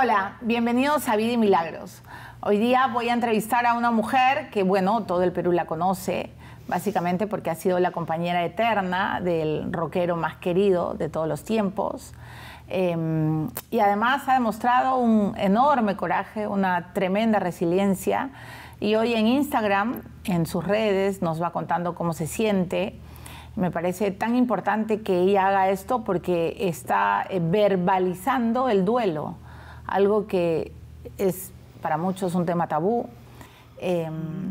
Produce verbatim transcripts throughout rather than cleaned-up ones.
Hola, bienvenidos a Vida y Milagros. Hoy día voy a entrevistar a una mujer que, bueno, todo el Perú la conoce, básicamente porque ha sido la compañera eterna del rockero más querido de todos los tiempos. Eh, y además ha demostrado un enorme coraje, una tremenda resiliencia. Y hoy en Instagram, en sus redes, nos va contando cómo se siente. Me parece tan importante que ella haga esto porque está verbalizando el duelo, algo que es para muchos un tema tabú. Eh,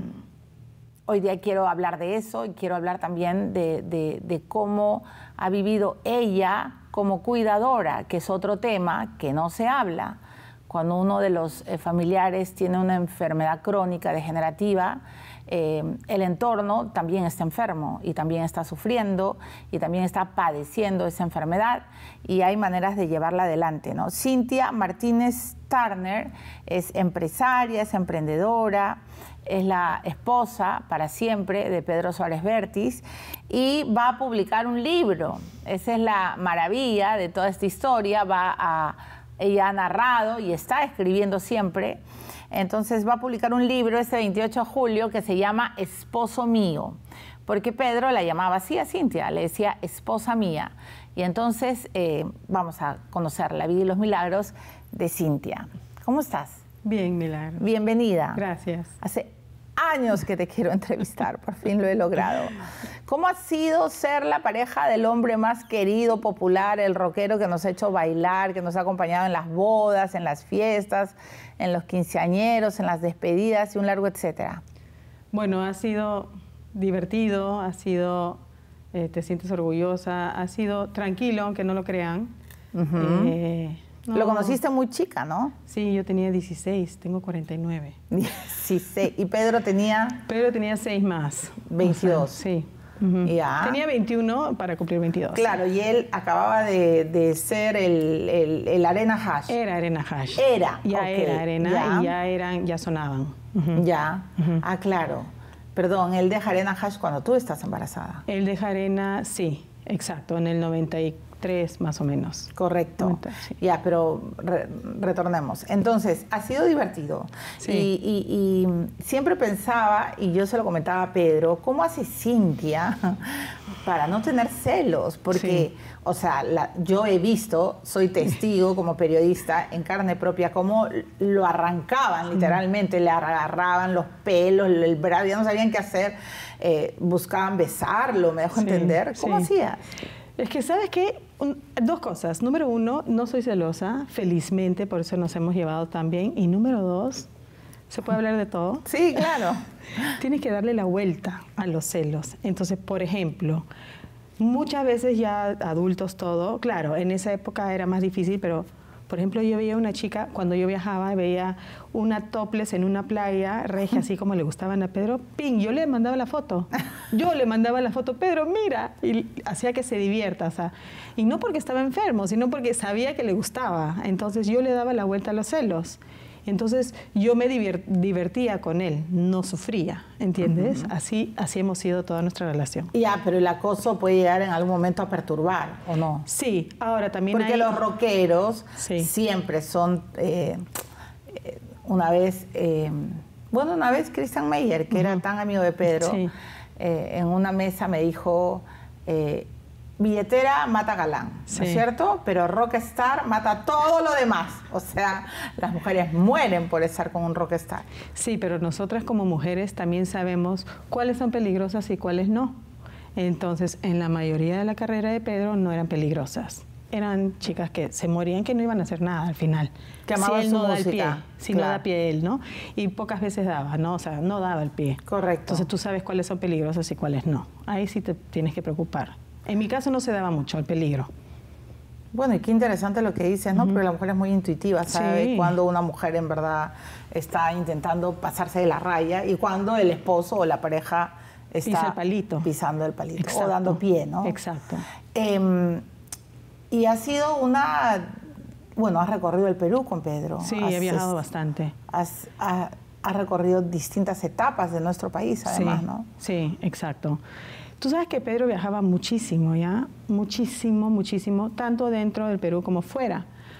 hoy día quiero hablar de eso y quiero hablar también de, de, de cómo ha vivido ella como cuidadora, que es otro tema que no se habla. Cuando uno de los eh, familiares tiene una enfermedad crónica degenerativa, eh, el entorno también está enfermo y también está sufriendo y también está padeciendo esa enfermedad y hay maneras de llevarla adelante, ¿no? Cintia Martínez Turner es empresaria, es emprendedora, es la esposa para siempre de Pedro Suárez Vértiz y va a publicar un libro. Esa es la maravilla de toda esta historia. Va a, ella ha narrado y está escribiendo siempre. Entonces va a publicar un libro este veintiocho de julio que se llama Esposo Mío, porque Pedro la llamaba así a Cintia, le decía esposa mía. Y entonces eh, vamos a conocer la vida y los milagros de Cintia. ¿Cómo estás? Bien, Milagro. Bienvenida. Gracias. Hace años que te quiero entrevistar, por fin lo he logrado. ¿Cómo ha sido ser la pareja del hombre más querido, popular, el rockero que nos ha hecho bailar, que nos ha acompañado en las bodas, en las fiestas, en los quinceañeros, en las despedidas y un largo etcétera? Bueno, ha sido divertido, ha sido, eh, te sientes orgullosa, ha sido tranquilo, aunque no lo crean. Uh-huh. eh, no. Lo conociste muy chica, ¿no? Sí, yo tenía dieciséis, tengo cuarenta y nueve. dieciséis. ¿Y Pedro tenía? Pedro tenía seis más. veintidós. O sea, sí. Uh-huh. Ya. Tenía veintiuno para cumplir veintidós. Claro, y él acababa de, de ser el, el, el Arena Hash. Era Arena Hash. Era. Ya okay. era Arena ya. y ya eran, ya sonaban. Uh-huh. Ya. Uh-huh. Ah, claro. Perdón, él deja Arena Hash cuando tú estás embarazada. Él deja Arena, sí, exacto, en el noventa y tres más o menos. Correcto. noventa, sí. Ya, pero re, retornemos. Entonces, ha sido divertido. Sí. Y, y, y siempre pensaba, y yo se lo comentaba a Pedro, ¿cómo hace Cintia para no tener celos? Porque, sí. o sea, la, yo he visto, soy testigo como periodista en carne propia, cómo lo arrancaban literalmente, le agarraban los pelos, el brazo, ya no sabían qué hacer, eh, buscaban besarlo, ¿me dejo sí, entender? ¿Cómo sí. hacías? Es que, ¿sabes qué? Un, dos cosas. Número uno, no soy celosa, felizmente, por eso nos hemos llevado tan bien. Y número dos, ¿se puede hablar de todo? Sí, claro. Tienes que darle la vuelta a los celos. Entonces, por ejemplo, muchas veces ya adultos todo, claro, en esa época era más difícil, pero, por ejemplo, yo veía una chica, cuando yo viajaba, veía una topless en una playa, regia, así como le gustaban a Pedro, ¡ping! Yo le mandaba la foto. Yo le mandaba la foto, Pedro, mira, y hacía que se divierta, o sea, y no porque estaba enfermo, sino porque sabía que le gustaba. Entonces yo le daba la vuelta a los celos. Entonces yo me divertía con él, no sufría, ¿entiendes? Uh-huh. Así, así hemos sido toda nuestra relación. Ya, pero el acoso puede llegar en algún momento a perturbar, ¿o no? Sí, ahora también Porque hay... los rockeros sí. siempre son... Eh, una vez, eh, bueno, una vez Christian Meyer, que uh-huh. era tan amigo de Pedro, sí. eh, en una mesa me dijo... Eh, billetera mata galán, sí. ¿no es cierto? Pero rockstar mata todo lo demás. O sea, las mujeres mueren por estar con un rockstar. Sí, pero nosotras como mujeres también sabemos cuáles son peligrosas y cuáles no. Entonces, en la mayoría de la carrera de Pedro no eran peligrosas. Eran chicas que se morían, que no iban a hacer nada al final. Que amaban si él su no da el pie, música. si claro. no da pie él, ¿no? Y pocas veces daba, ¿no? O sea, no daba el pie. Correcto. Entonces tú sabes cuáles son peligrosas y cuáles no. Ahí sí te tienes que preocupar. En mi caso no se daba mucho el peligro. Bueno, y qué interesante lo que dices, ¿no? Uh-huh. Porque la mujer es muy intuitiva, sabe sí. cuando una mujer en verdad está intentando pasarse de la raya y cuando el esposo o la pareja está Pisa el palito. pisando el palito. Exacto. O dando pie, ¿no? Exacto. Eh, y ha sido una... Bueno, has recorrido el Perú con Pedro. Sí, has, he viajado es, bastante. Has, has, has recorrido distintas etapas de nuestro país, además, sí, ¿no? Sí, exacto. Tú sabes que Pedro viajaba muchísimo, ¿ya? Muchísimo, muchísimo, tanto dentro del Perú como fuera.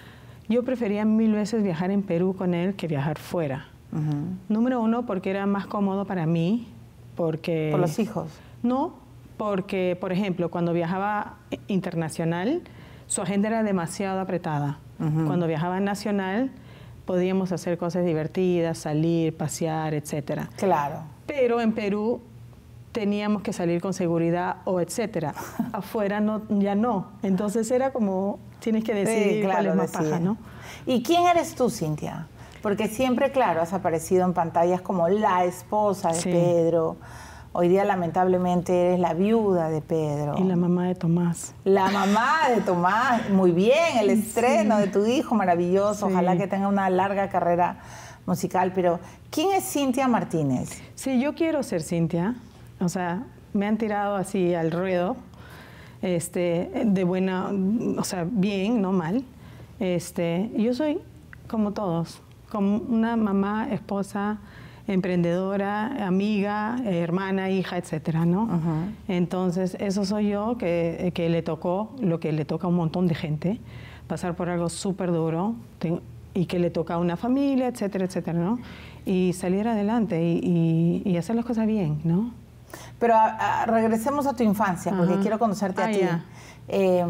yo prefería mil veces viajar en Perú con él que viajar fuera. Uh-huh. Número uno, porque era más cómodo para mí, porque... ¿Por los hijos? No, porque, por ejemplo, cuando viajaba internacional, su agenda era demasiado apretada. Uh-huh. Cuando viajaba nacional, podíamos hacer cosas divertidas, salir, pasear, etcétera. Claro. Pero en Perú teníamos que salir con seguridad o etcétera. Afuera no, ya no. Entonces era como, tienes que decidir sí, claro, cuál es más paja, ¿no? ¿Y quién eres tú, Cintia? Porque siempre, claro, has aparecido en pantallas como la esposa de sí. Pedro. Hoy día, lamentablemente, eres la viuda de Pedro. Y la mamá de Tomás. La mamá de Tomás. Muy bien, el estreno sí. de tu hijo, maravilloso. Sí. Ojalá que tenga una larga carrera musical. Pero, ¿quién es Cintia Martínez? Sí, yo quiero ser Cintia. O sea, me han tirado así al ruedo, este, de buena, o sea, bien, no mal. Este, yo soy como todos, como una mamá, esposa, emprendedora, amiga, hermana, hija, etcétera, ¿no? Uh-huh. Entonces, eso soy yo, que, que le tocó lo que le toca a un montón de gente, pasar por algo súper duro y que le toca a una familia, etcétera, etcétera, ¿no? Y salir adelante y, y, y hacer las cosas bien, ¿no? Pero a, a, regresemos a tu infancia, porque uh-huh. quiero conocerte ah, a ti. Eh,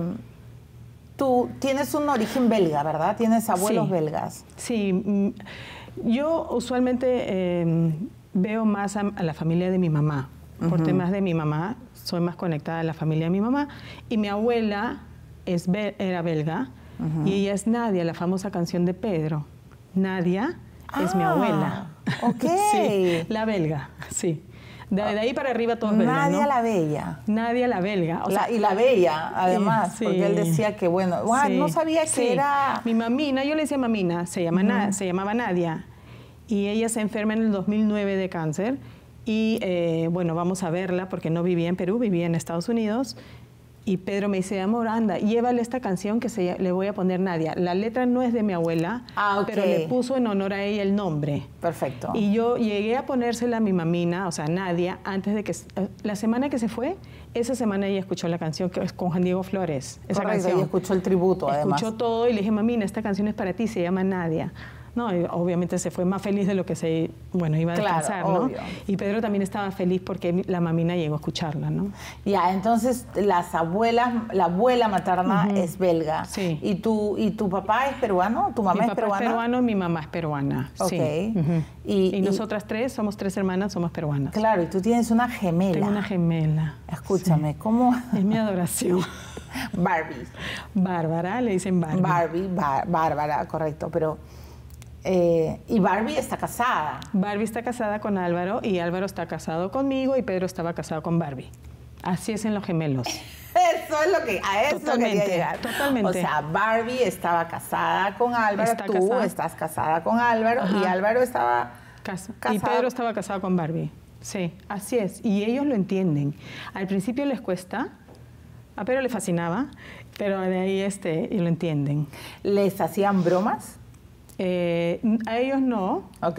tú tienes un origen belga, ¿verdad? Tienes abuelos sí. belgas. Sí, yo usualmente eh, veo más a, a la familia de mi mamá. Uh-huh. Por temas de mi mamá, soy más conectada a la familia de mi mamá. Y mi abuela es, era belga, uh-huh. y ella es Nadia, la famosa canción de Pedro. Nadia ah, es mi abuela. Ok. Sí, la belga, sí. De, de ahí para arriba todos belgas, Nadia ¿no? la Bella. Nadia la belga. O la, sea, y la Bella, además, sí, porque él decía que, bueno, wow, sí, no sabía que sí. era... Mi mamina, yo le decía mamina, se, llama uh-huh. Na, se llamaba Nadia, y ella se enferma en el dos mil nueve de cáncer, y eh, bueno, vamos a verla, porque no vivía en Perú, vivía en Estados Unidos, y Pedro me dice, amor, anda, llévale esta canción que se, le voy a poner Nadia. La letra no es de mi abuela, ah, okay. pero le puso en honor a ella el nombre. Perfecto. Y yo llegué a ponérsela a mi mamina, o sea, Nadia, antes de que... La semana que se fue, esa semana ella escuchó la canción que es con Juan Diego Flores. Esa Correcto, canción. Ella escuchó el tributo, además. Escuchó todo y le dije, mamina, esta canción es para ti, se llama Nadia. No, y obviamente se fue más feliz de lo que se, bueno, iba a descansar, claro, ¿no? obvio. Y Pedro también estaba feliz porque la mamina llegó a escucharla, ¿no? Ya, entonces las abuelas, la abuela materna uh-huh. es belga. Sí. ¿Y tu, ¿Y tu papá es peruano? ¿Tu mamá mi es papá peruana? es peruano, mi mamá es peruana. Ok. Sí. Uh-huh. y, y, y nosotras tres, somos tres hermanas, somos peruanas. Claro, y tú tienes una gemela. Tengo una gemela. Escúchame, sí. ¿cómo? Es mi adoración. Barbie. Bárbara, le dicen Barbie. Barbie, bar, Bárbara, correcto, pero... Eh, y Barbie está casada. Barbie está casada con Álvaro y Álvaro está casado conmigo y Pedro estaba casado con Barbie. Así es en Los Gemelos. Eso es lo que, a eso totalmente, quería llegar. Totalmente. O sea, Barbie estaba casada con Álvaro, está tú casada. estás casada con Álvaro. Ajá. Y Álvaro estaba Casa. casado. Y Pedro estaba casado con Barbie. Sí, así es. Y ellos lo entienden. Al principio les cuesta, a Pedro le fascinaba, pero de ahí este, lo entienden. ¿Les hacían bromas? Eh, a ellos no. Ok.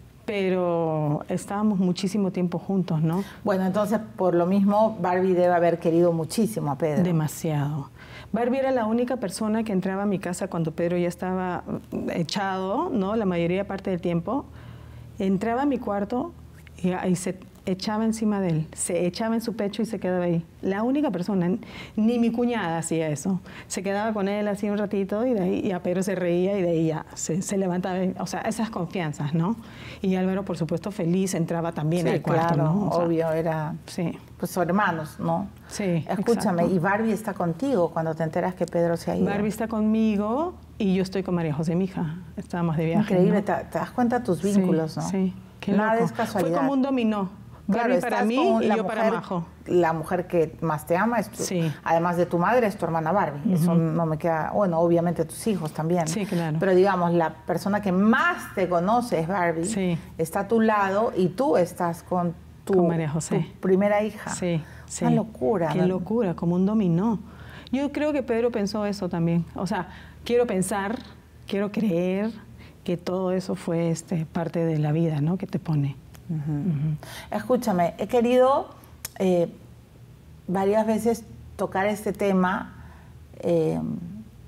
Pero estábamos muchísimo tiempo juntos, ¿no? Bueno, entonces, por lo mismo, Barbie debe haber querido muchísimo a Pedro. Demasiado. Barbie era la única persona que entraba a mi casa cuando Pedro ya estaba echado, ¿no? La mayoría parte del tiempo. Entraba a mi cuarto y, y se echaba encima de él. Se echaba en su pecho y se quedaba ahí. La única persona, ni mi cuñada hacía eso. Se quedaba con él así un ratito y de ahí y a Pedro se reía y de ahí ya se, se levantaba. O sea, esas confianzas, ¿no? Y Álvaro, por supuesto, feliz, entraba también sí, al cuarto, claro, ¿no? O sea, obvio, era... Sí. Pues son hermanos, ¿no? Sí, escúchame, exacto. ¿Y Barbie está contigo cuando te enteras que Pedro se ha ido? Barbie está conmigo y yo estoy con María José, mi hija. Estábamos de viaje. Increíble, ¿no? te, te das cuenta de tus vínculos, sí, ¿no? Sí, qué Nada loco. es casualidad. Fue como un dominó. Claro, Barbie para mí y yo mujer, para Majo. La mujer que más te ama, es tu, sí. además de tu madre, es tu hermana Barbie. Uh-huh. Eso no me queda... Bueno, obviamente tus hijos también. Sí, claro. Pero digamos, la persona que más te conoce es Barbie. Sí. Está a tu lado y tú estás con tu, con María José. tu primera hija. Sí, sí. Una locura. Qué ¿no? locura, como un dominó. Yo creo que Pedro pensó eso también. O sea, quiero pensar, quiero creer que todo eso fue este, parte de la vida, ¿no? Que te pone. Uh-huh. Uh-huh. Escúchame, he querido eh, varias veces tocar este tema eh,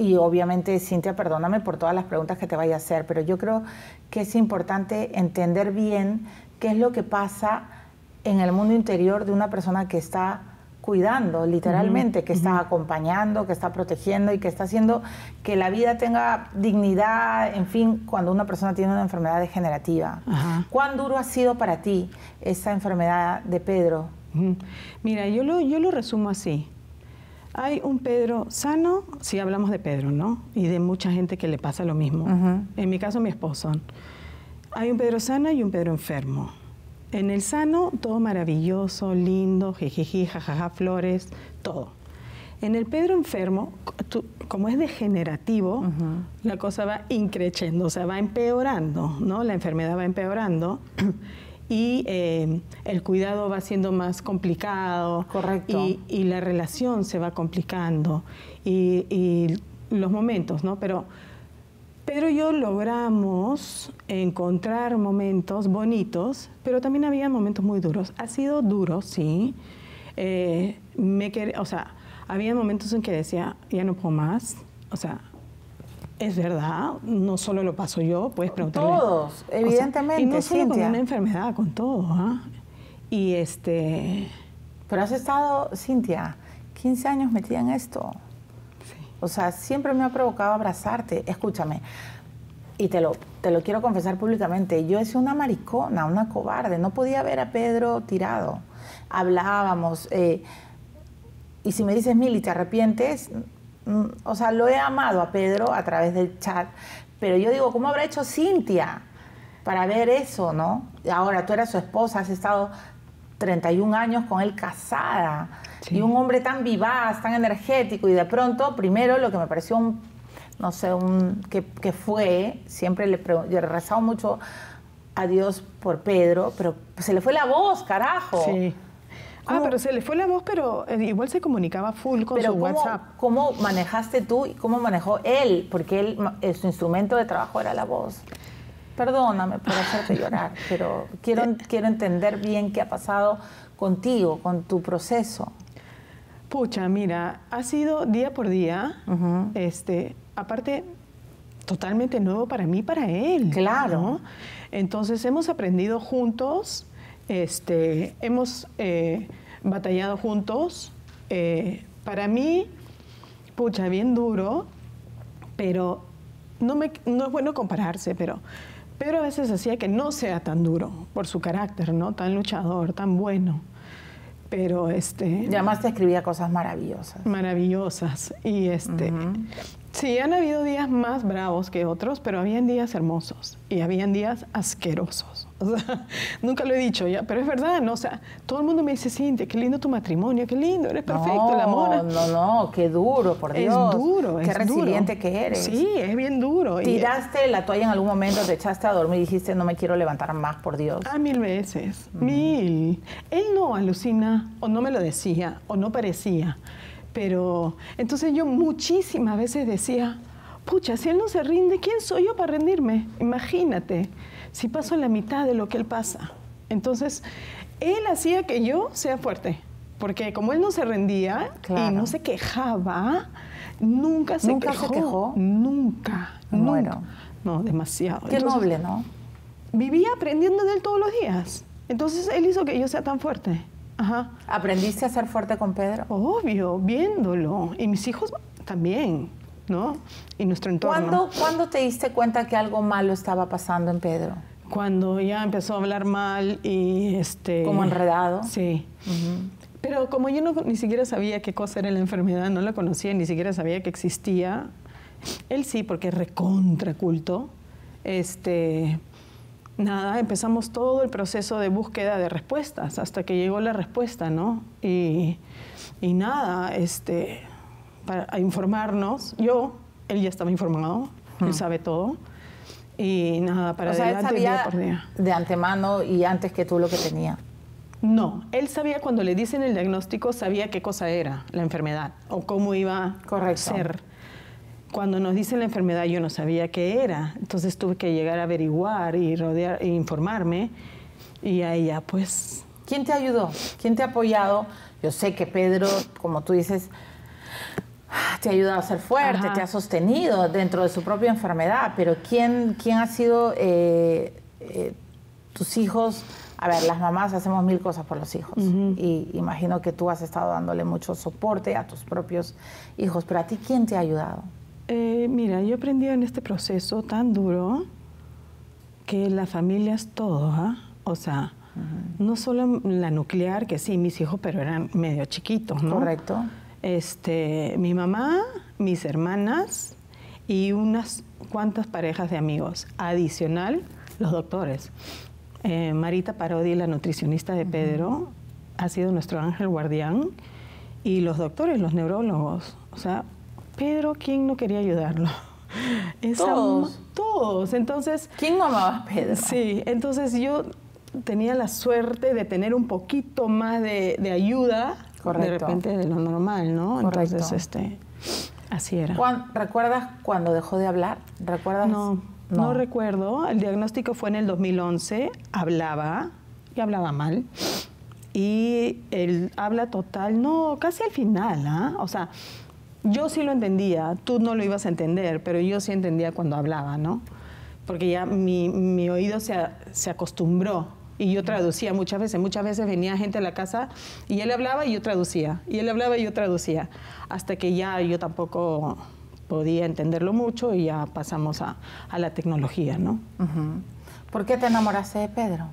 y obviamente, Cintia, perdóname por todas las preguntas que te vaya a hacer, pero yo creo que es importante entender bien qué es lo que pasa en el mundo interior de una persona que está cuidando, literalmente, uh-huh, que está uh-huh. acompañando, que está protegiendo y que está haciendo que la vida tenga dignidad, en fin, cuando una persona tiene una enfermedad degenerativa. Uh-huh. ¿Cuán duro ha sido para ti esa enfermedad de Pedro? Uh-huh. Mira, yo lo, yo lo resumo así. Hay un Pedro sano, si hablamos de Pedro, ¿no? Y de mucha gente que le pasa lo mismo. Uh-huh. En mi caso, mi esposo. Hay un Pedro sano y un Pedro enfermo. En el sano, todo maravilloso, lindo, jijiji, jajaja, flores, todo. En el Pedro enfermo, tú, como es degenerativo, uh-huh. la cosa va increciendo, o sea, va empeorando, ¿no? La enfermedad va empeorando y eh, el cuidado va siendo más complicado. Correcto. Y, y la relación se va complicando y, y los momentos, ¿no? Pero Pedro y yo logramos encontrar momentos bonitos, pero también había momentos muy duros. Ha sido duro, sí. Eh, me quer- o sea, había momentos en que decía, ya no puedo más. O sea, es verdad, no solo lo paso yo, puedes preguntarle. Todos, evidentemente, o sea, y no solo Cintia. con una enfermedad, con todo. ¿Ah? Y este... Pero has estado, Cintia, quince años metida en esto. O sea, siempre me ha provocado abrazarte. Escúchame, y te lo, te lo quiero confesar públicamente, yo he sido una maricona, una cobarde, no podía ver a Pedro tirado. Hablábamos, eh, y si me dices, Mili, ¿te arrepientes? Mm, o sea, lo he amado a Pedro a través del chat, pero yo digo, ¿cómo habrá hecho Cintia para ver eso, no? Ahora, tú eras su esposa, has estado treinta y un años con él casada. Sí. Y un hombre tan vivaz, tan energético, y de pronto, primero, lo que me pareció un, no sé, un, que, que fue, siempre le, le he rezado mucho a Dios por Pedro, pero se le fue la voz, carajo. Sí. Ah, pero se le fue la voz, pero igual se comunicaba full con pero su ¿cómo, WhatsApp. ¿Cómo manejaste tú y cómo manejó él? Porque él, su instrumento de trabajo era la voz. Perdóname por hacerte llorar, pero quiero, quiero entender bien qué ha pasado contigo, con tu proceso. Pucha, mira, ha sido día por día, uh-huh. este, aparte, totalmente nuevo para mí, para él. Claro. ¿no? Entonces, hemos aprendido juntos, este, hemos eh, batallado juntos. Eh, para mí, pucha, bien duro, pero no, me, no es bueno compararse, pero... Pero a veces hacía que no sea tan duro por su carácter, ¿no? Tan luchador, tan bueno. Pero este... Y además te escribía cosas maravillosas. Maravillosas. Y este... Uh-huh. Sí, han habido días más bravos que otros, pero habían días hermosos y habían días asquerosos. O sea, nunca lo he dicho ya, pero es verdad, ¿no? O sea, todo el mundo me dice, Cintia, qué lindo tu matrimonio, qué lindo, eres perfecto, no, la mona. No, no, qué duro, por Dios. Es duro, qué es resiliente duro. que eres. Sí, es bien duro. ¿Tiraste la toalla en algún momento, te echaste a dormir y dijiste, no me quiero levantar más, por Dios? Ah, mil veces, uh-huh. mil. Él no alucina, o no me lo decía, o no parecía. Pero entonces yo muchísimas veces decía, pucha, si él no se rinde, ¿quién soy yo para rendirme? Imagínate, si paso la mitad de lo que él pasa. Entonces, él hacía que yo sea fuerte, porque como él no se rendía claro. y no se quejaba, nunca se ¿Nunca quejó. se quejó? Nunca, bueno. nunca. No, demasiado. Qué Entonces, noble, ¿no? Vivía aprendiendo de él todos los días. Entonces, él hizo que yo sea tan fuerte. Ajá. ¿Aprendiste a ser fuerte con Pedro? Obvio, viéndolo. Y mis hijos también, ¿no? Y nuestro entorno. ¿Cuándo, ¿Cuándo te diste cuenta que algo malo estaba pasando en Pedro? Cuando ya empezó a hablar mal y este... ¿Como enredado? Sí. Uh-huh. Pero como yo no, ni siquiera sabía qué cosa era la enfermedad, no la conocía, ni siquiera sabía que existía, él sí, porque es recontra culto, este... Nada, empezamos todo el proceso de búsqueda de respuestas hasta que llegó la respuesta, ¿no? Y, y nada, este, para informarnos, yo, él ya estaba informado, hmm. él sabe todo, y nada, para o sea, adelante él sabía día por día. De antemano y antes que tú lo que tenía. No, él sabía cuando le dicen el diagnóstico, sabía qué cosa era la enfermedad o cómo iba Correcto. a ser. Cuando nos dicen la enfermedad yo no sabía qué era, entonces tuve que llegar a averiguar y rodear e informarme y a ella pues... ¿Quién te ayudó? ¿Quién te ha apoyado? Yo sé que Pedro, como tú dices, te ha ayudado a ser fuerte, Ajá. te ha sostenido dentro de su propia enfermedad, pero ¿quién, quién ha sido eh, eh, tus hijos? A ver, las mamás hacemos mil cosas por los hijos uh-huh. y imagino que tú has estado dándole mucho soporte a tus propios hijos, pero ¿a ti quién te ha ayudado? Eh, mira, yo aprendí en este proceso tan duro que la familia es todo, ¿eh? O sea, uh-huh. no solo la nuclear, que sí, mis hijos, pero eran medio chiquitos, ¿no? Correcto. Este, mi mamá, mis hermanas y unas cuantas parejas de amigos. Adicional, los doctores. Eh, Marita Parodi, la nutricionista de Pedro, uh-huh. ha sido nuestro ángel guardián. Y los doctores, los neurólogos. O sea, Pedro, ¿quién no quería ayudarlo? Esa, todos. Todos. Entonces, ¿quién no amaba a Pedro? Sí, entonces yo tenía la suerte de tener un poquito más de, de ayuda, Correcto. de repente de lo normal, ¿no? Correcto. Entonces, este, así era. Juan, ¿recuerdas cuando dejó de hablar? ¿Recuerdas? No, no, no recuerdo. El diagnóstico fue en el dos mil once. Hablaba, y hablaba mal. Y el habla total, no, casi al final, ¿ah? ¿eh? O sea, yo sí lo entendía, tú no lo ibas a entender, pero yo sí entendía cuando hablaba, ¿no? Porque ya mi, mi oído se, se acostumbró y yo traducía muchas veces. Muchas veces venía gente a la casa y él hablaba y yo traducía. Y él hablaba y yo traducía. Hasta que ya yo tampoco podía entenderlo mucho y ya pasamos a, a la tecnología, ¿no? Uh-huh. ¿Por qué te enamoraste de Pedro?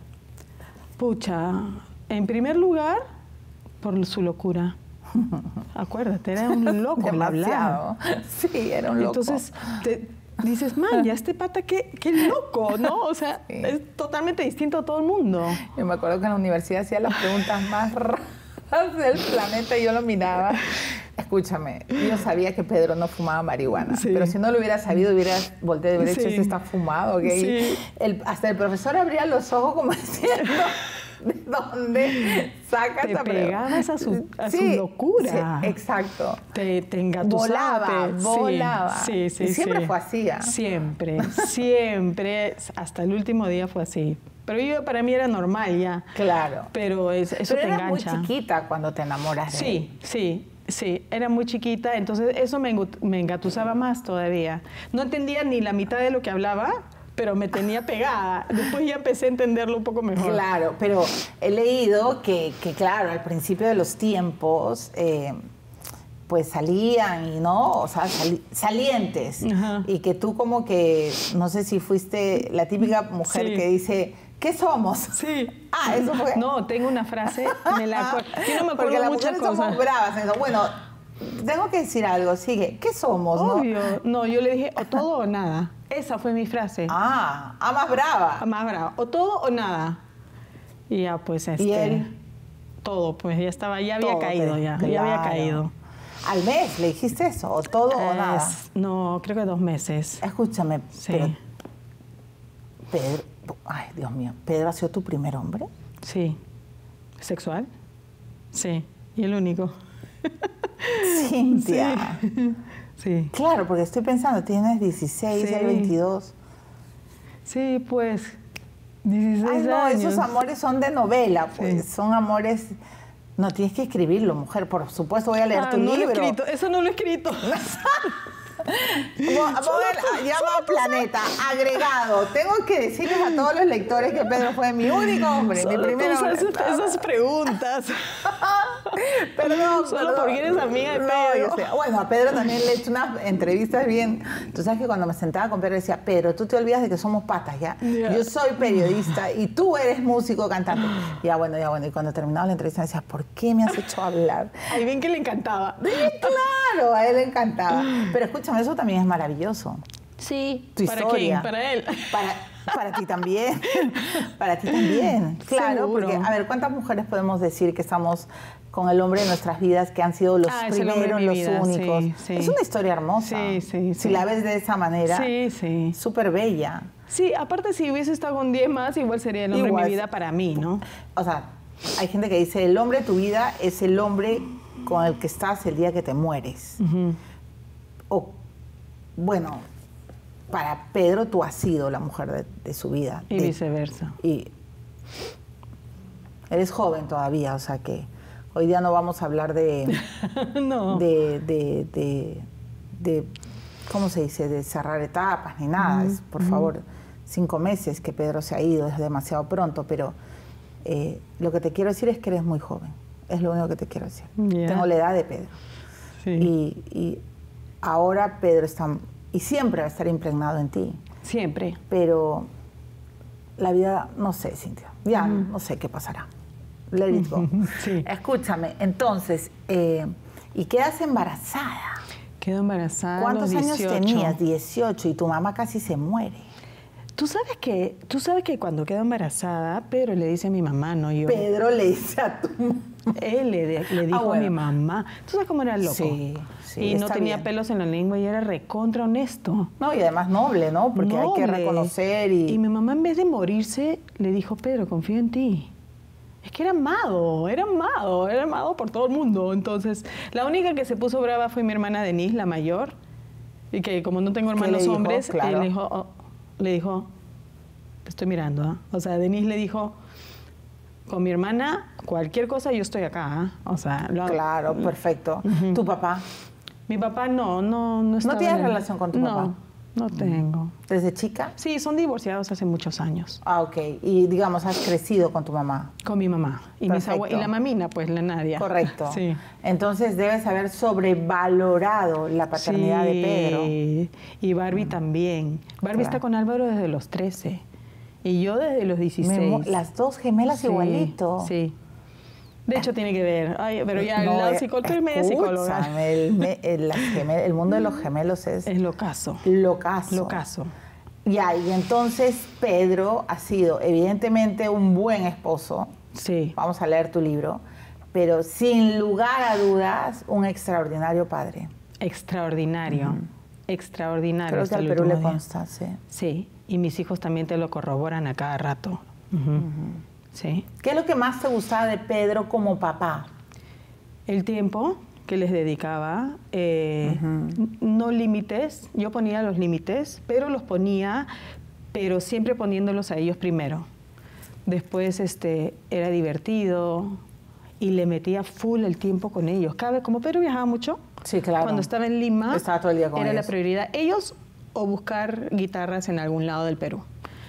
Pucha, en primer lugar, por su locura. Acuérdate, era un loco al hablar. Sí, era un loco. Entonces, te, dices, man, ya este pata, qué, qué loco, ¿no? O sea, sí. es totalmente distinto a todo el mundo. Yo me acuerdo que en la universidad hacía las preguntas más raras del planeta y yo lo miraba. Escúchame, yo sabía que Pedro no fumaba marihuana, sí. pero si no lo hubiera sabido, hubiera volteado y hubiera dicho, ¿este está fumado? ¿Okay? Sí. El, hasta el profesor abría los ojos como diciendo... ¿De dónde saca te esa pegabas a su, a sí, su locura? Sí, exacto. Te, te engatusaba. Volaba, volaba. Sí, sí, y siempre sí. fue así, ¿eh? Siempre, siempre. Hasta el último día fue así. Pero yo, para mí era normal ya. Claro. Pero es, eso Pero te eras engancha. muy chiquita cuando te enamoras de sí, él. Sí, sí. Sí, era muy chiquita, entonces eso me, me engatusaba más todavía. No entendía ni la mitad de lo que hablaba, pero me tenía pegada. Después ya empecé a entenderlo un poco mejor. Claro, pero he leído que, que claro, al principio de los tiempos, eh, pues salían y no, o sea, sali salientes. Ajá. Y que tú como que, no sé si fuiste la típica mujer sí. que dice, ¿qué somos? Sí. Ah, eso fue. No, tengo una frase, me la acuerdo. Yo no me acuerdo Porque las muchas mujeres cosas. somos bravas en eso. Bueno, tengo que decir algo, sigue. ¿Qué somos? Obvio. No, no yo le dije, o todo o nada. Esa fue mi frase. Ah, ah, más brava. Ah, más brava. O todo o nada. Y ya, pues, este... ¿Y él? Todo, pues, ya estaba, ya había todo, caído, ya. Claro. Ya había caído. ¿Al mes le dijiste eso? ¿O todo o nada? No, creo que dos meses. Escúchame, sí. pero... Pedro... Ay, Dios mío. ¿Pedro ha sido tu primer hombre? Sí. ¿Sexual? Sí. Y el único. Cintia. Sí. Sí. Claro, porque estoy pensando, tienes dieciséis, sí. el veintidós. Sí, pues, dieciséis Ay, no, años. esos amores son de novela, pues, sí. son amores... No, tienes que escribirlo, mujer, por supuesto voy a leer ah, tu no libro. Lo he escrito. Eso no lo he escrito. Llama Planeta, agregado. Tengo que decirles a todos los lectores que Pedro fue mi único hombre, Solo mi primer hombre. Esas, esas preguntas. Perdón, Solo perdón. porque eres amiga de No, Pedro. yo sé. Bueno, a Pedro también le he hecho unas entrevistas bien. Tú sabes que cuando me sentaba con Pedro decía, Pedro, tú te olvidas de que somos patas, ¿ya? Yeah. Yo soy periodista y tú eres músico, cantante. Ya bueno, ya bueno. Y cuando terminaba la entrevista me decía, ¿por qué me has hecho hablar? Ahí bien que le encantaba. Sí, claro, a él le encantaba. Pero escúchame, eso también es maravilloso. Sí. Tu ¿Para historia. quién? Para él. Para, para ti también. Para ti también. Claro, seguro. Porque, a ver, ¿cuántas mujeres podemos decir que estamos con el hombre de nuestras vidas, que han sido los ah, primeros, los vida. únicos? Sí, sí. Es una historia hermosa. Sí, sí, si sí. la ves de esa manera, sí, sí. súper bella. Sí, aparte si hubiese estado con diez más, igual sería el hombre igual. de mi vida para mí, ¿no? O sea, hay gente que dice, el hombre de tu vida es el hombre con el que estás el día que te mueres. Uh-huh. O, bueno, para Pedro tú has sido la mujer de, de su vida. Y de, viceversa. Y eres joven todavía, o sea que hoy día no vamos a hablar de, no. de, de, de, de, ¿cómo se dice?, de cerrar etapas ni nada. Uh-huh. Es, por uh-huh. favor, cinco meses que Pedro se ha ido, es demasiado pronto, pero eh, lo que te quiero decir es que eres muy joven. Es lo único que te quiero decir. Yeah. Tengo la edad de Pedro. Sí. Y, y ahora Pedro está, y siempre va a estar impregnado en ti. Siempre. Pero la vida, no sé, Cintia, ya Mm. no sé qué pasará. Let it go. Sí. Escúchame, entonces, eh, ¿y quedas embarazada? Quedo embarazada. ¿Cuántos a los años dieciocho. tenías? dieciocho, y tu mamá casi se muere. Tú sabes que, tú sabes que cuando quedo embarazada, Pedro le dice a mi mamá, no yo. Pedro le dice a tu mamá. Él le, le dijo Ah, bueno. a mi mamá. ¿Tú sabes cómo era loco? Sí, sí, y no está tenía bien. pelos en la lengua y era recontra honesto. No, y además noble, ¿no? Porque hay que Noble. reconocer y... Y mi mamá, en vez de morirse, le dijo, Pedro, confío en ti. Es que era amado, era amado, era amado por todo el mundo. Entonces, la única que se puso brava fue mi hermana Denise, la mayor, y que como no tengo ¿Qué le hermanos dijo? hombres, Claro. él le dijo, oh, le dijo, te estoy mirando, ¿ah? O sea, Denise le dijo, con mi hermana, cualquier cosa yo estoy acá, ¿ah? O sea, lo, Claro, perfecto. Ujú. ¿Tu papá? Mi papá no, no, no estaba tienes en el- relación con tu no, papá? No, no tengo. ¿Desde chica? Sí, son divorciados hace muchos años. Ah, ok. Y digamos, has crecido con tu mamá. Con mi mamá. Y, mis abue- Perfecto. y la mamina, pues, la Nadia. Correcto. Sí. Entonces debes haber sobrevalorado la paternidad de Pedro. Sí, y Barbie también. Barbie Claro. está con Álvaro desde los trece. Y yo desde los dieciséis. Memo- las dos gemelas Sí, igualito. Sí. De hecho, tiene que ver. Ay, pero ya, No, el lado eh, psicólogo, tú eres media psicóloga. escúchame, El, me- el- las gemel- el mundo de los gemelos es Es lo caso. locazo. Lo caso. Ya, y entonces Pedro ha sido evidentemente un buen esposo. Sí. Vamos a leer tu libro. Pero sin lugar a dudas, un extraordinario padre. Extraordinario. Extraordinario. Creo que hasta al el Perú último le día. consta, sí. Sí, y mis hijos también te lo corroboran a cada rato. Ujú. Sí. ¿Qué es lo que más te gustaba de Pedro como papá? El tiempo que les dedicaba, eh, n- no límites, yo ponía los límites, pero los ponía, pero siempre poniéndolos a ellos primero. Después este, era divertido y le metía full el tiempo con ellos. Cada vez, como Pedro viajaba mucho, Sí, claro. cuando estaba en Lima, Estaba todo el día con era ellos. la prioridad. Ellos o buscar guitarras en algún lado del Perú.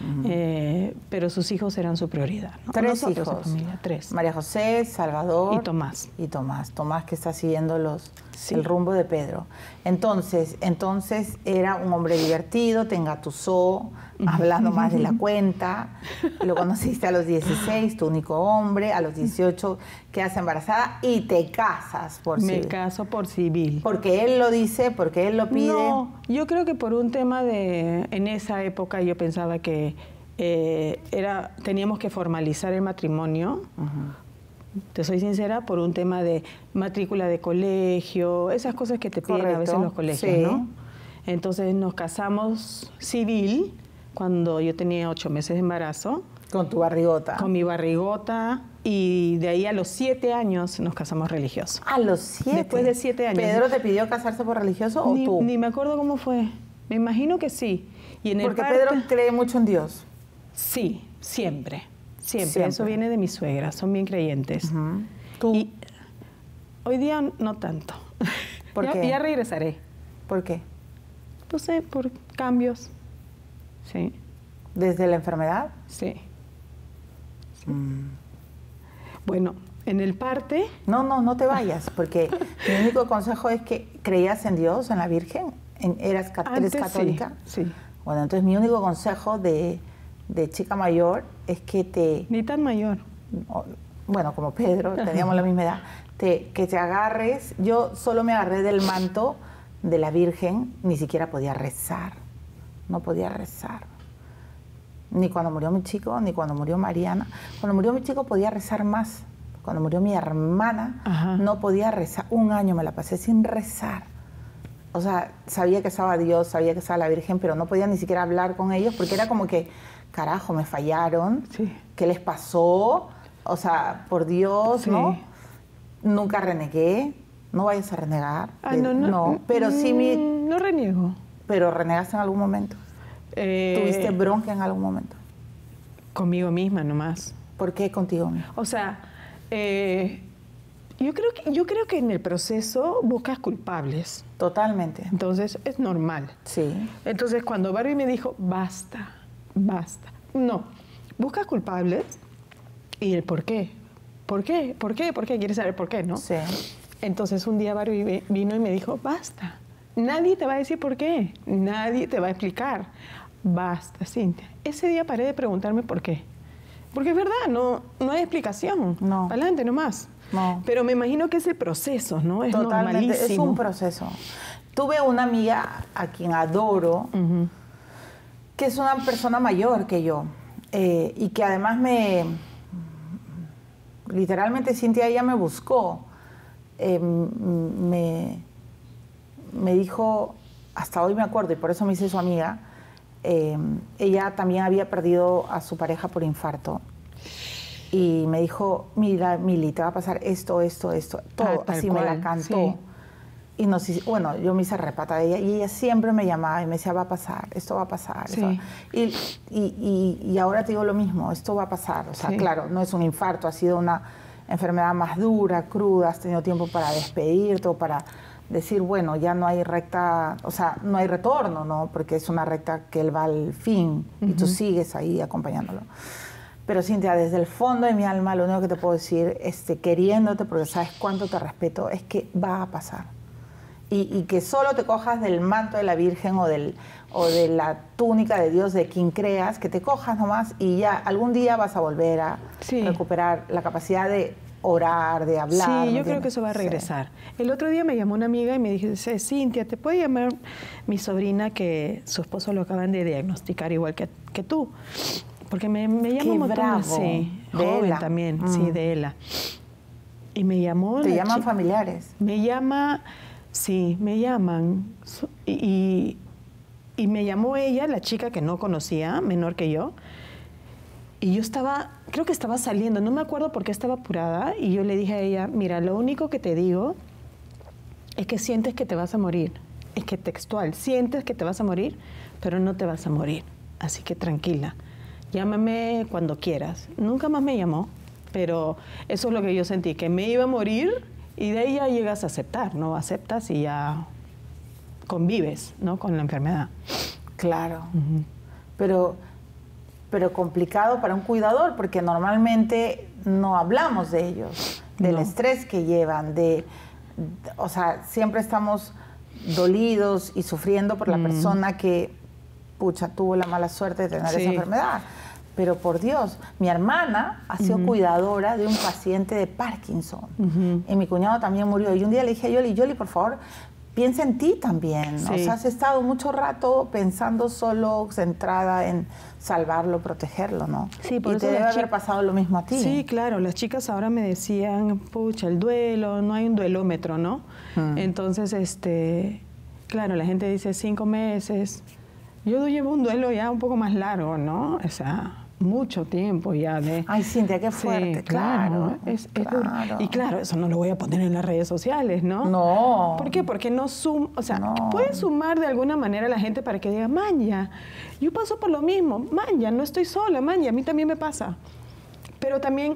Eh, pero sus hijos eran su prioridad. ¿no? Tres Nosotros, su hijos. familia, tres. María José, Salvador. Y Tomás. Y Tomás. Tomás que está siguiendo los, Sí. el rumbo de Pedro. Entonces, entonces era un hombre divertido, te engatusó, hablando más de la cuenta. Lo conociste a los dieciséis, tu único hombre. A los dieciocho quedas embarazada y te casas por Me civil. caso por civil. Porque él lo dice, porque él lo pide. No, yo creo que por un tema de, en esa época yo pensaba que eh, era, teníamos que formalizar el matrimonio. Te soy sincera, por un tema de matrícula de colegio, esas cosas que te piden a veces en los Correcto, colegios, sí. ¿no? Entonces nos casamos civil cuando yo tenía ocho meses de embarazo, Con tu barrigota. con mi barrigota, y de ahí a los siete años nos casamos religiosos. A los siete. Después de siete años. ¿Pedro te pidió casarse por religioso o Ni, tú? ni me acuerdo cómo fue. Me imagino que sí. Y en el Porque parto- Pedro cree mucho en Dios. Sí, siempre, siempre. Siempre. Eso viene de mi suegra, son bien creyentes. ¿Tú? Y hoy día no tanto. ¿Por ya, qué? ya regresaré. ¿Por qué? No sé, por cambios. Sí, ¿Desde la enfermedad? sí. Bueno, en el parte, No, no, no te vayas, porque mi único consejo es que creías en Dios, en la Virgen. En- ¿Eras cat- antes eres católica? Sí, sí. Bueno, entonces mi único consejo de, de chica mayor es que te, Ni tan mayor. o- bueno, como Pedro, teníamos la misma edad, te, que te agarres. Yo solo me agarré del manto de la Virgen, ni siquiera podía rezar, no podía rezar. Ni cuando murió mi chico, ni cuando murió Mariana. Cuando murió mi chico podía rezar más. Cuando murió mi hermana, Ajá. no podía rezar. Un año me la pasé sin rezar. O sea, sabía que estaba Dios, sabía que estaba la Virgen, pero no podía ni siquiera hablar con ellos porque era como que, carajo, me fallaron. Sí. ¿Qué les pasó? O sea, por Dios, Sí. ¿no? Nunca renegué. No vayas a renegar. Ah, no, no. pero sí mi... Mm, No reniego. Pero renegaste en algún momento. Eh, ¿Tuviste bronca en algún momento? Conmigo misma nomás. ¿Por qué contigo mismo? O sea, eh, Yo creo que, yo creo que en el proceso buscas culpables. Totalmente. Entonces, es normal. Sí. Entonces, cuando Barbie me dijo, basta, basta. No, buscas culpables y el por qué. ¿Por qué? ¿Por qué? ¿Por qué? ¿Quieres saber por qué, no? Sí. Entonces, un día Barbie vino y me dijo, basta. Nadie te va a decir por qué. Nadie te va a explicar. Basta, Cintia. Ese día paré de preguntarme por qué. Porque es verdad, no, no hay explicación. No. Adelante nomás. No. Pero me imagino que es el proceso, ¿no? Es Totalmente, normalísimo. es un proceso. Tuve una amiga a quien adoro, uh-huh. que es una persona mayor que yo, eh, y que además me, literalmente Cintia, ella me buscó, eh, me, me dijo, hasta hoy me acuerdo, y por eso me hice su amiga, eh, ella también había perdido a su pareja por infarto. Y me dijo, mira, Mili, te va a pasar esto, esto, esto, todo. Ah, así cual, me la cantó. Sí. Y nos, bueno, yo me hice repata de ella y ella siempre me llamaba y me decía, va a pasar, esto va a pasar. Sí. Y, y, y, y ahora te digo lo mismo, esto va a pasar. O sea, sí. claro, no es un infarto, ha sido una enfermedad más dura, cruda, has tenido tiempo para despedirte o para decir, bueno, ya no hay recta, o sea, no hay retorno, ¿no? Porque es una recta que él va al fin uh-huh. y tú sigues ahí acompañándolo. Pero Cintia, desde el fondo de mi alma, lo único que te puedo decir, este, queriéndote, porque sabes cuánto te respeto, es que va a pasar. Y, y que solo te cojas del manto de la Virgen o, del, o de la túnica de Dios, de quien creas, que te cojas nomás y ya algún día vas a volver a sí. recuperar la capacidad de orar, de hablar. Sí, yo creo que eso va a regresar. Sí. El otro día me llamó una amiga y me dice, Cintia, ¿te puede llamar mi sobrina que su esposo lo acaban de diagnosticar igual que, que tú? Porque me, me llama un montón, bravo. Sí, de joven Ela. también, mm. sí, de Ela. Y me llamó... ¿Te llaman familiares? Me llama, sí, me llaman. Y, y, y me llamó ella, la chica que no conocía, menor que yo. Y yo estaba, creo que estaba saliendo, no me acuerdo por qué estaba apurada. Y yo le dije a ella, mira, lo único que te digo es que sientes que te vas a morir. Es que textual, sientes que te vas a morir, pero no te vas a morir. Así que tranquila. Llámame cuando quieras. Nunca más me llamó, pero eso es lo que yo sentí, que me iba a morir y de ahí ya llegas a aceptar, ¿no? Aceptas y ya convives, ¿no? Con la enfermedad. Claro, uh-huh. pero, pero complicado para un cuidador porque normalmente no hablamos de ellos, del no. estrés que llevan, de, de, o sea, siempre estamos dolidos y sufriendo por la mm. persona que, pucha, tuvo la mala suerte de tener sí. esa enfermedad. Pero por Dios, mi hermana ha sido uh-huh. cuidadora de un paciente de Parkinson. Uh-huh. Y mi cuñado también murió. Y un día le dije a Yoli, Yoli, por favor, piensa en ti también. Sí. O sea, has estado mucho rato pensando solo, centrada en salvarlo, protegerlo, ¿no? Sí, por y eso te debe haber pasado lo mismo a ti. Sí, claro. Las chicas ahora me decían, pucha, el duelo, no hay un duelómetro, ¿no? Uh-huh. Entonces, este, claro, la gente dice cinco meses... Yo llevo un duelo ya un poco más largo, ¿no? O sea, mucho tiempo ya de... Ay, Cintia, qué fuerte, sí, claro. Es, claro. Es duro. Y claro, eso no lo voy a poner en las redes sociales, ¿no? No. ¿Por qué? Porque no suma... O sea, no. puede sumar de alguna manera a la gente para que diga, Manya, yo paso por lo mismo. Manya, no estoy sola, Manya, a mí también me pasa. Pero también...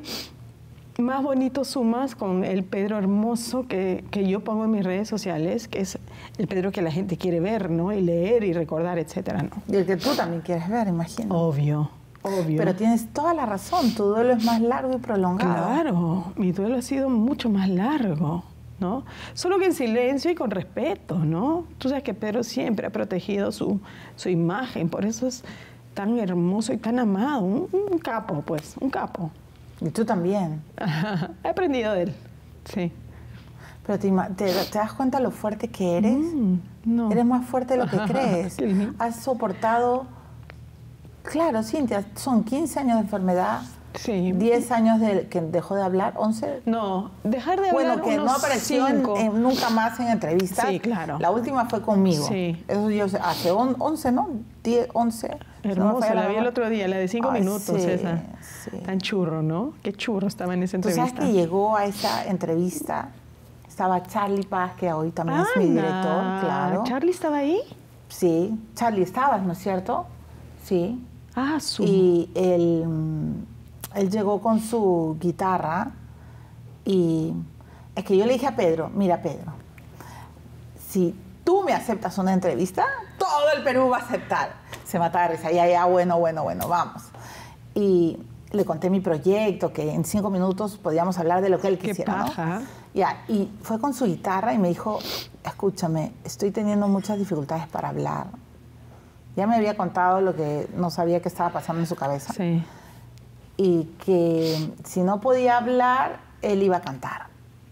Más bonito sumas con el Pedro hermoso que, que yo pongo en mis redes sociales, que es el Pedro que la gente quiere ver, ¿no? Y leer y recordar, etcétera, ¿no? Y el que tú también quieres ver, imagino. Obvio, obvio. Pero tienes toda la razón, tu duelo es más largo y prolongado. Claro, mi duelo ha sido mucho más largo, ¿no? Solo que en silencio y con respeto, ¿no? Tú sabes que Pedro siempre ha protegido su, su imagen, por eso es tan hermoso y tan amado. Un, un capo, pues, un capo. Y tú también. He aprendido de él, sí. Pero te, te, te das cuenta lo fuerte que eres. Mm, no. Eres más fuerte de lo que crees. Has soportado... Claro, Cintia, son quince años de enfermedad. Sí. diez años de que dejó de hablar, once. No, dejar de hablar. Bueno, que unos no apareció en, en, nunca más en entrevistas. Sí, claro. La última fue conmigo. Sí. Eso yo sé, hace once, ¿no? diez, once. Hermosa, no la vi el otro día, la de cinco Ay, minutos, sí, esa. Sí. Tan churro, ¿no? Qué churro estaba en esa entrevista. ¿Tú sabes que llegó a esa entrevista? Estaba Charlie Paz, que hoy también Ana, es mi director, claro. ¿Charlie estaba ahí? Sí, Charlie estabas, ¿no es cierto? Sí. Ah, su... Y él, él llegó con su guitarra y es que yo le dije a Pedro, mira Pedro, si tú me aceptas una entrevista, todo el Perú va a aceptar. Se mataba de risa, ya, ya, bueno, bueno, bueno, vamos. Y le conté mi proyecto, que en cinco minutos podíamos hablar de lo que él quisiera, Qué paja. ¿no? Ya, y fue con su guitarra y me dijo, escúchame, estoy teniendo muchas dificultades para hablar. Ya me había contado lo que no sabía que estaba pasando en su cabeza. Sí. Y que si no podía hablar, él iba a cantar.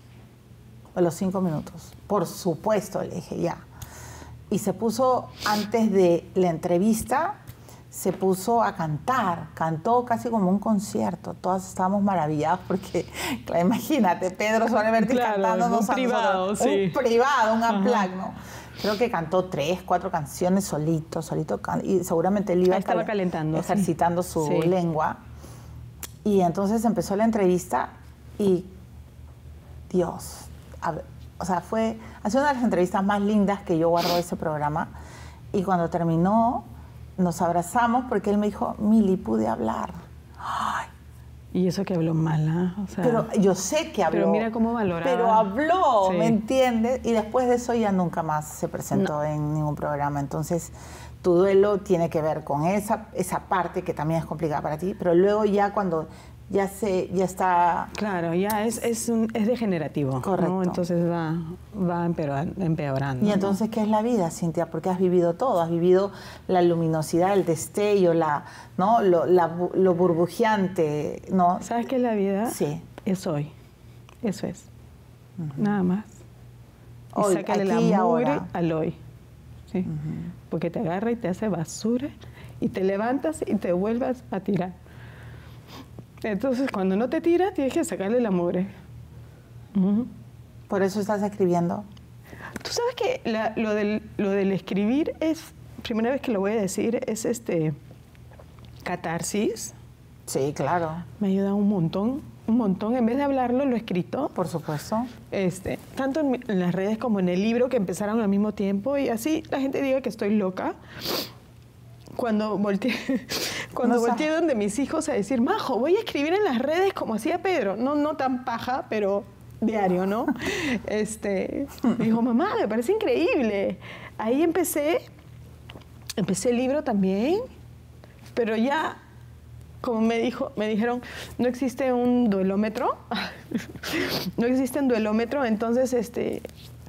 A los cinco minutos. Por supuesto, le dije, ya. Y se puso, antes de la entrevista, se puso a cantar. Cantó casi como un concierto. Todas estábamos maravillados porque, claro, imagínate, Pedro Soler-Vértiz Claro, cantándonos un privado, a nosotros. sí. Un privado, un unplugged, ¿no? Creo que cantó tres, cuatro canciones solito, solito. Y seguramente él iba Ah, estaba cal- calentando, ejercitando sí. su Sí. lengua. Y entonces empezó la entrevista y, Dios, a ver, o sea, fue, ha sido una de las entrevistas más lindas que yo guardo de ese programa. Y cuando terminó, nos abrazamos porque él me dijo, Mili, pude hablar. Ay, Y eso que habló mal, ¿ah? O sea, pero yo sé que habló. Pero mira cómo valoraba. Pero habló, Sí. ¿me entiendes? Y después de eso ya nunca más se presentó no. en ningún programa. Entonces, tu duelo tiene que ver con esa, esa parte que también es complicada para ti, pero luego ya cuando ya se ya está... Claro, ya es, es, un, es degenerativo. Correcto. ¿no? Entonces va, va empeorando. empeorando Y entonces, ¿no? ¿Qué es la vida, Cintia? Porque has vivido todo. Has vivido la luminosidad, el destello, la, ¿no? lo, la, lo burbujeante, ¿no? ¿Sabes qué es la vida? Sí. Es hoy. Eso es. Uh-huh. Nada más. Y hoy, sácale aquí la y mugre ahora. al hoy. ¿Sí? Uh-huh. Porque te agarra y te hace basura y te levantas y te vuelvas a tirar. Entonces, cuando no te tira, tienes que sacarle la mugre. Uh-huh. ¿Por eso estás escribiendo? Tú sabes que la, lo, del, lo del escribir es, primera vez que lo voy a decir, es este catarsis. Sí, claro. Me ayuda un montón, un montón. En vez de hablarlo, lo he escrito. Por supuesto. Este, tanto en, en las redes como en el libro, que empezaron al mismo tiempo, y así la gente diga que estoy loca. Cuando volteé, cuando no volteé donde mis hijos a decir, Majo, voy a escribir en las redes como hacía Pedro. No, no tan paja, pero diario, ¿no? Este, me dijo, mamá, me parece increíble. Ahí empecé, empecé el libro también, pero ya, como me dijo, me dijeron, no existe un duelómetro, no existe un duelómetro, entonces, este,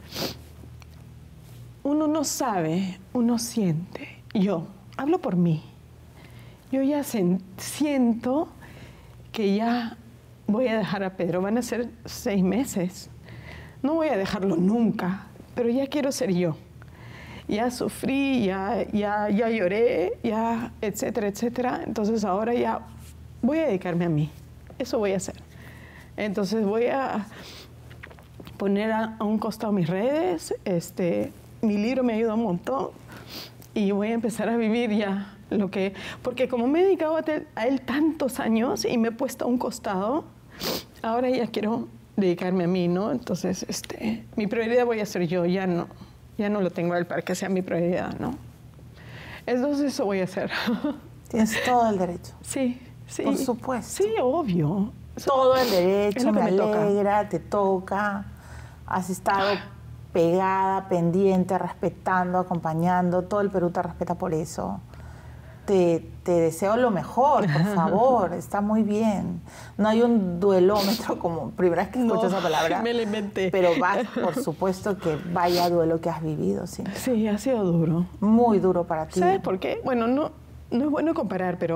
uno no sabe, uno siente. Yo hablo por mí. Yo ya se, siento que ya voy a dejar a Pedro. Van a ser seis meses. No voy a dejarlo nunca, pero ya quiero ser yo. Ya sufrí, ya, ya, ya lloré, ya, etcétera, etcétera. Entonces ahora ya voy a dedicarme a mí. Eso voy a hacer. Entonces voy a poner a, a un costado mis redes. Este, mi libro me ayuda un montón. Y voy a empezar a vivir ya lo que... Porque como me he dedicado a, te, a él tantos años y me he puesto a un costado, ahora ya quiero dedicarme a mí, ¿no? Entonces, este, mi prioridad voy a ser yo, ya no. Ya no lo tengo a él para que sea mi prioridad, ¿no? Entonces eso voy a hacer. Tienes todo el derecho. Sí, sí. Por supuesto. Sí, obvio. Todo el derecho, me, me me alegra, toca. te toca. Has estado pegada, pendiente, respetando, acompañando. Todo el Perú te respeta por eso. Te, te deseo lo mejor, por favor. Está muy bien. No hay un duelómetro como primera vez que escucho no, esa palabra. Me la inventé. Pero vas, por supuesto, que vaya duelo que has vivido. Sí, sí, ha sido duro. Muy duro para ti. ¿Sabes por qué? Bueno, no, no es bueno comparar, pero